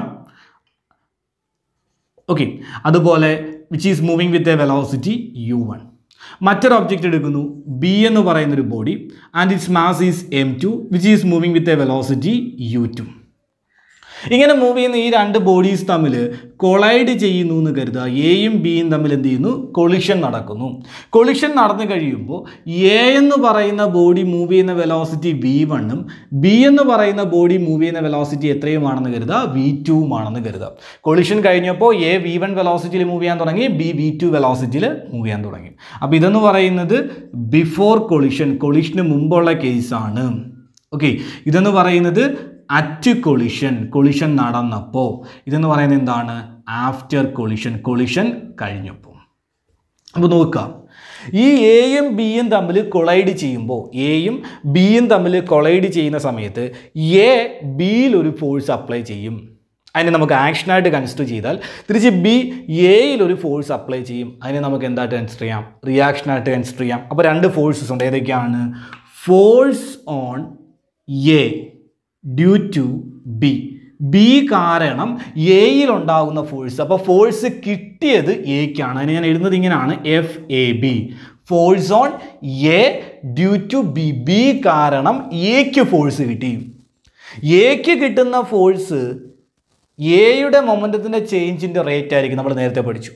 ഓക്കെ, അതുപോലെ which is moving with a velocity U one. മറ്റൊരു ഒബ്ജക്റ്റ് എടുക്കുന്നു, ബി എന്ന് പറയുന്നൊരു body, and its mass is M two which is moving with a velocity U two. ഇങ്ങനെ move ചെയ്യുന്ന ഈ രണ്ട് ബോഡീസ് തമ്മിൽ കൊളൈഡ് ചെയ്യുന്നു എന്ന് കരുതുക. എയും ബിയും തമ്മിൽ എന്ത് ചെയ്യുന്നു? കൊളിഷൻ നടക്കുന്നു. കൊളിഷൻ നടന്നു കഴിയുമ്പോൾ എ എന്ന് പറയുന്ന ബോഡി മൂവ് ചെയ്യുന്ന വെലോസിറ്റി വി വണ്ണും ബി എന്ന് പറയുന്ന ബോഡി മൂവ് ചെയ്യുന്ന വെലോസിറ്റി എത്രയുമാണെന്ന് കരുതുക? വി ടുവുമാണെന്ന് കരുതുക. കൊളിഷൻ കഴിഞ്ഞപ്പോൾ എ വി വൺ വെലോസിറ്റിയിൽ മൂവ് ചെയ്യാൻ തുടങ്ങി, ബി വി ടു വെലോസിറ്റിയിൽ മൂവ് ചെയ്യാൻ തുടങ്ങി. അപ്പോൾ ഇതെന്ന് പറയുന്നത് ബിഫോർ കൊളിഷൻ, കൊളിഷന് മുമ്പുള്ള കേസാണ്. ഓക്കെ, ഇതെന്ന് പറയുന്നത് അറ്റ് കൊളിഷൻ, കൊളിഷൻ നടന്നപ്പോൾ. ഇതെന്ന് പറയുന്നത് എന്താണ്? ആഫ്റ്റർ കൊളിഷൻ, കൊളിഷൻ കഴിഞ്ഞപ്പോൾ. അപ്പോൾ നോക്കുക, ഈ എയും ബിയും തമ്മിൽ കൊളൈഡ് ചെയ്യുമ്പോൾ, എയും ബിയും തമ്മിൽ കൊളൈഡ് ചെയ്യുന്ന സമയത്ത് എ ബിയിൽ ഒരു ഫോഴ്സ് അപ്ലൈ ചെയ്യും. അതിനെ നമുക്ക് ആക്ഷനായിട്ട് കൺസിഡർ ചെയ്താൽ തിരിച്ച് ബി എയിൽ ഒരു ഫോഴ്സ് അപ്ലൈ ചെയ്യും. അതിനെ നമുക്ക് എന്തായിട്ട് കൺസിഡർ ചെയ്യാം? റിയാക്ഷനായിട്ട് കൺസിഡർ ചെയ്യാം. അപ്പോൾ രണ്ട് ഫോഴ്സസ് ഉണ്ട്. ഏതൊക്കെയാണ്? Force on A due to B. B കാരണം എയിൽ ഉണ്ടാകുന്ന ഫോഴ്സ്. അപ്പോൾ ഫോഴ്സ് കിട്ടിയത് എക്കാണ്. അതിന് ഞാൻ എഴുതുന്നത് ഇങ്ങനെയാണ്: F A B. Force on A due to B. B കാരണം എക്ക് ഫോഴ്സ് കിട്ടി. എക്ക് കിട്ടുന്ന ഫോഴ്സ് എയുടെ മൊമെൻറ്റത്തിൻ്റെ ചേഞ്ചിൻ്റെ റേറ്റ് ആയിരിക്കും. നമ്മൾ നേരത്തെ പഠിച്ചു.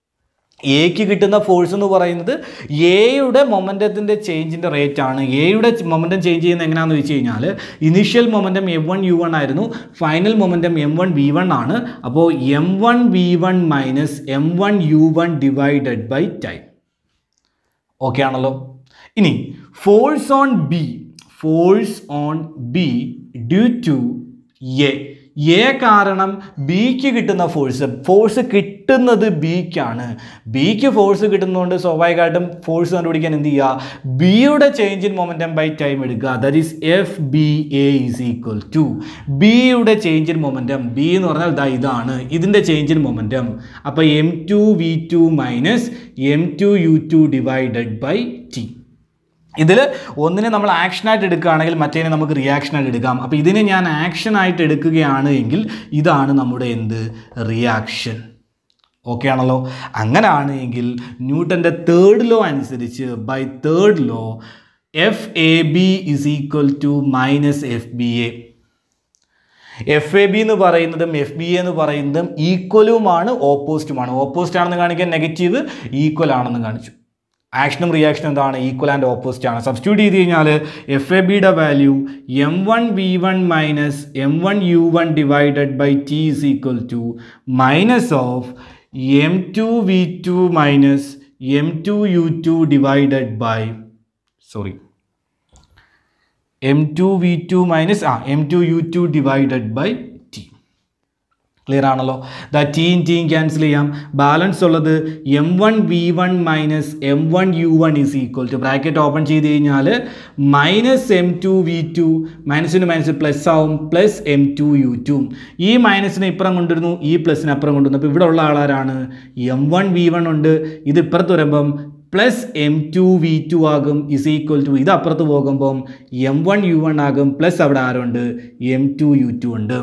എക്ക് കിട്ടുന്ന ഫോഴ്സ് എന്ന് പറയുന്നത് എയുടെ മൊമെൻറ്റത്തിൻ്റെ ചേഞ്ചിൻ്റെ റേറ്റ് ആണ്. എയുടെ മൊമെൻറ്റം ചേഞ്ച് ചെയ്യുന്നത് എങ്ങനെയാണെന്ന് വെച്ച് കഴിഞ്ഞാൽ initial momentum M one U one ആയിരുന്നു, final momentum M one V one ആണ്. അപ്പോൾ M one V one minus M one U one divided by time. Okay ആണല്ലോ. ഇനി force on B, force on B due to A. A കാരണം ബിക്ക് കിട്ടുന്ന force, force കിട്ടി കിട്ടുന്നത് ബിക്കാണ്. ബിക്ക് ഫോഴ്സ് കിട്ടുന്നതുകൊണ്ട് സ്വാഭാവികമായിട്ടും ഫോഴ്സ് കണ്ടുപിടിക്കാൻ എന്ത് ചെയ്യുക, ബിയുടെ change in momentum by time എടുക്കുക. That is F B A is equal to ബിയുടെ ചേഞ്ച് ഇൻ മൊമെൻറ്റം. ബി എന്ന് പറഞ്ഞാൽ ദാ ഇതാണ്, ഇതിൻ്റെ ചേഞ്ച് ഇൻ മൊമെൻറ്റം. അപ്പോൾ M two V two minus M two U two divided by T. ഇതിൽ ഒന്നിനെ നമ്മൾ ആക്ഷനായിട്ട് എടുക്കുകയാണെങ്കിൽ മറ്റേനെ നമുക്ക് റിയാക്ഷനായിട്ട് എടുക്കാം. അപ്പോൾ ഇതിനെ ഞാൻ ആക്ഷനായിട്ട് എടുക്കുകയാണ് എങ്കിൽ ഇതാണ് നമ്മുടെ എന്ത്, റിയാക്ഷൻ. ഓക്കെ ആണല്ലോ. അങ്ങനെയാണ് എങ്കിൽ ന്യൂട്ടൻ്റെ തേർഡ് ലോ അനുസരിച്ച് by third law F A B is equal to minus F B A. F A B എന്ന് പറയുന്നതും എഫ് ബി എ എന്ന് പറയുന്നതും ഈക്വലുമാണ് ഓപ്പോസിറ്റുമാണ്. ഓപ്പോസിറ്റ് ആണെന്ന് കാണിക്കാൻ നെഗറ്റീവ്, ഈക്വൽ ആണെന്ന് കാണിച്ചു. ആക്ഷനും റിയാക്ഷനും എന്താണ്, ഈക്വൽ ആൻഡ് ഓപ്പോസിറ്റ് ആണ്. സബ്സ്റ്റിറ്റ്യൂട്ട് ചെയ്ത് കഴിഞ്ഞാൽ എഫ് എ ബിയുടെ value M one V one minus M one U one divided by T is equal to minus of M two V two minus M two U two divided by sorry M two V two minus ആ M two U two divided by T. Clear ആണല്ലോ. ദാ team team cancel ചെയ്യാം. Balance ഉള്ളത് M one V one minus M one U one is equal to bracket open ചെയ്ത് കഴിഞ്ഞാൽ minus M two V two മൈനസിന് minus plus ആവും plus M two U two. ഈ മൈനസിനെ ഇപ്പുറം കൊണ്ടുവരുന്നു, ഈ പ്ലസിന് അപ്പുറം കൊണ്ടുവരുന്നു. അപ്പോൾ ഇവിടെ ഉള്ള ആളാരാണ്, എം വൺ വി വൺ ഉണ്ട്. ഇത് ഇപ്പുറത്ത് വരുമ്പം plus M two V two ആകും ഇസ് ഈക്വൽ ടു ഇത് അപ്പുറത്ത് പോകുമ്പം എം വൺ യു വൺ ആകും പ്ലസ് അവിടെ ആരുണ്ട്, എം ടു യു ടു ഉണ്ട്.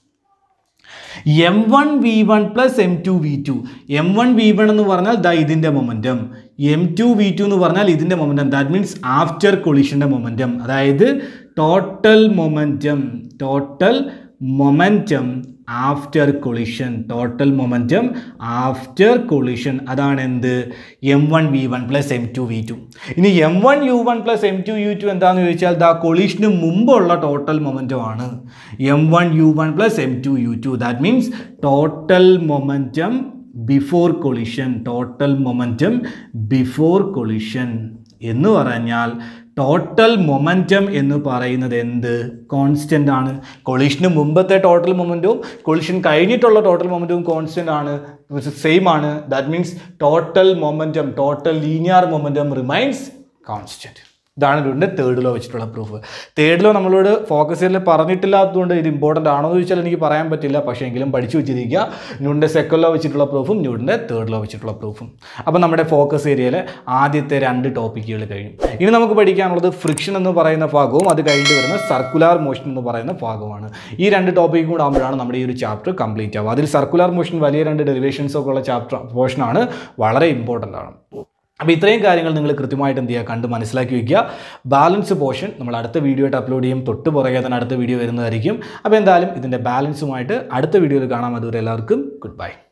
M one V one plus M two V two. M one V one എന്ന് പറഞ്ഞാൽ ദാ ഇതിൻ്റെ momentum, M two V two എന്ന് പറഞ്ഞാൽ ഇതിൻ്റെ മൊമെൻറ്റം. ദാറ്റ് മീൻസ് ആഫ്റ്റർ കൊളിഷൻ്റെ മൊമെൻറ്റം, അതായത് total momentum total momentum after collision total momentum after collision അതാണ് എന്ത്, M one V one plus M two V two. ഇനി M one U one plus M two U two എന്താണെന്ന് ചോദിച്ചാൽ ദാ കൊളിഷന് മുമ്പുള്ള ടോട്ടൽ മൊമെൻറ്റം ആണ് M one U one plus M two U two. That means total momentum before collision total momentum before collision എന്ന് പറഞ്ഞാൽ total momentum എന്ന് പറയുന്നത് എന്ത്, കോൺസ്റ്റൻ്റ് ആണ്. കൊളിഷന് മുമ്പത്തെ ടോട്ടൽ മൊമെൻറ്റവും കൊളിഷൻ കഴിഞ്ഞിട്ടുള്ള ടോട്ടൽ മൊമെൻറ്റവും കോൺസ്റ്റൻ്റ് ആണ്, സെയിം ആണ്. That means total momentum total linear momentum remains constant. ഇതാണ് ന്യൂട്ടൻ്റെ തേർഡ് ലോ വെച്ചിട്ടുള്ള പ്രൂഫ്. തേർഡ് ലോ നമ്മളോട് ഫോക്കസ് ചെയ്യൽ പറഞ്ഞിട്ടില്ലാത്തതുകൊണ്ട് ഇത് ഇമ്പോർട്ടൻ്റ് ആണോ എന്ന് ചോദിച്ചാൽ എനിക്ക് പറയാൻ പറ്റില്ല. പക്ഷേ എങ്കിലും പഠിച്ചു വെച്ചിരിക്കുക. ന്യൂട്ടൻ്റെ സെക്കൻഡ് ലോ വെച്ചിട്ടുള്ള പ്രൂഫും ന്യൂട്ടൻ്റെ തേർഡ് ലോ വെച്ചിട്ടുള്ള പ്രൂഫും. അപ്പോൾ നമ്മുടെ ഫോക്കസ് ഏരിയയിലെ ആദ്യത്തെ രണ്ട് ടോപ്പിക്കുകൾ കഴിഞ്ഞു. ഇനി നമുക്ക് പഠിക്കാനുള്ളത് ഫ്രിക്ഷൻ എന്ന് പറയുന്ന ഭാഗവും അത് കഴിഞ്ഞിട്ട് വരുന്ന സർക്കുലാർ മോഷൻ എന്ന് പറയുന്ന ഭാഗമാണ്. ഈ രണ്ട് ടോപ്പിക്കും കൂടെ ആകുമ്പോഴാണ് നമ്മുടെ ഈ ഒരു ചാപ്റ്റർ കംപ്ലീറ്റ് ആവുക. അതിൽ സർക്കുലാർ മോഷൻ വലിയ രണ്ട് ഡെറിവേഷൻസ് ഒക്കെ ഉള്ള ചാപ്റ്റർ പോർഷനാണ്, വളരെ ഇമ്പോർട്ടൻ്റ് ആണ്. അപ്പോൾ ഇത്രയും കാര്യങ്ങൾ നിങ്ങൾ കൃത്യമായിട്ട് എന്ത് ചെയ്യുക, കണ്ട് മനസ്സിലാക്കി വയ്ക്കുക. ബാലൻസ് പോർഷൻ നമ്മൾ അടുത്ത വീഡിയോ ആയിട്ട് അപ്ലോഡ് ചെയ്യും. തൊട്ട് പുറകെ തന്നെ അടുത്ത വീഡിയോ വരുന്നതായിരിക്കും. അപ്പോൾ എന്തായാലും ഇതിൻ്റെ ബാലൻസുമായിട്ട് അടുത്ത വീഡിയോയിൽ കാണാം. അതുവരെ എല്ലാവർക്കും ഗുഡ് ബൈ.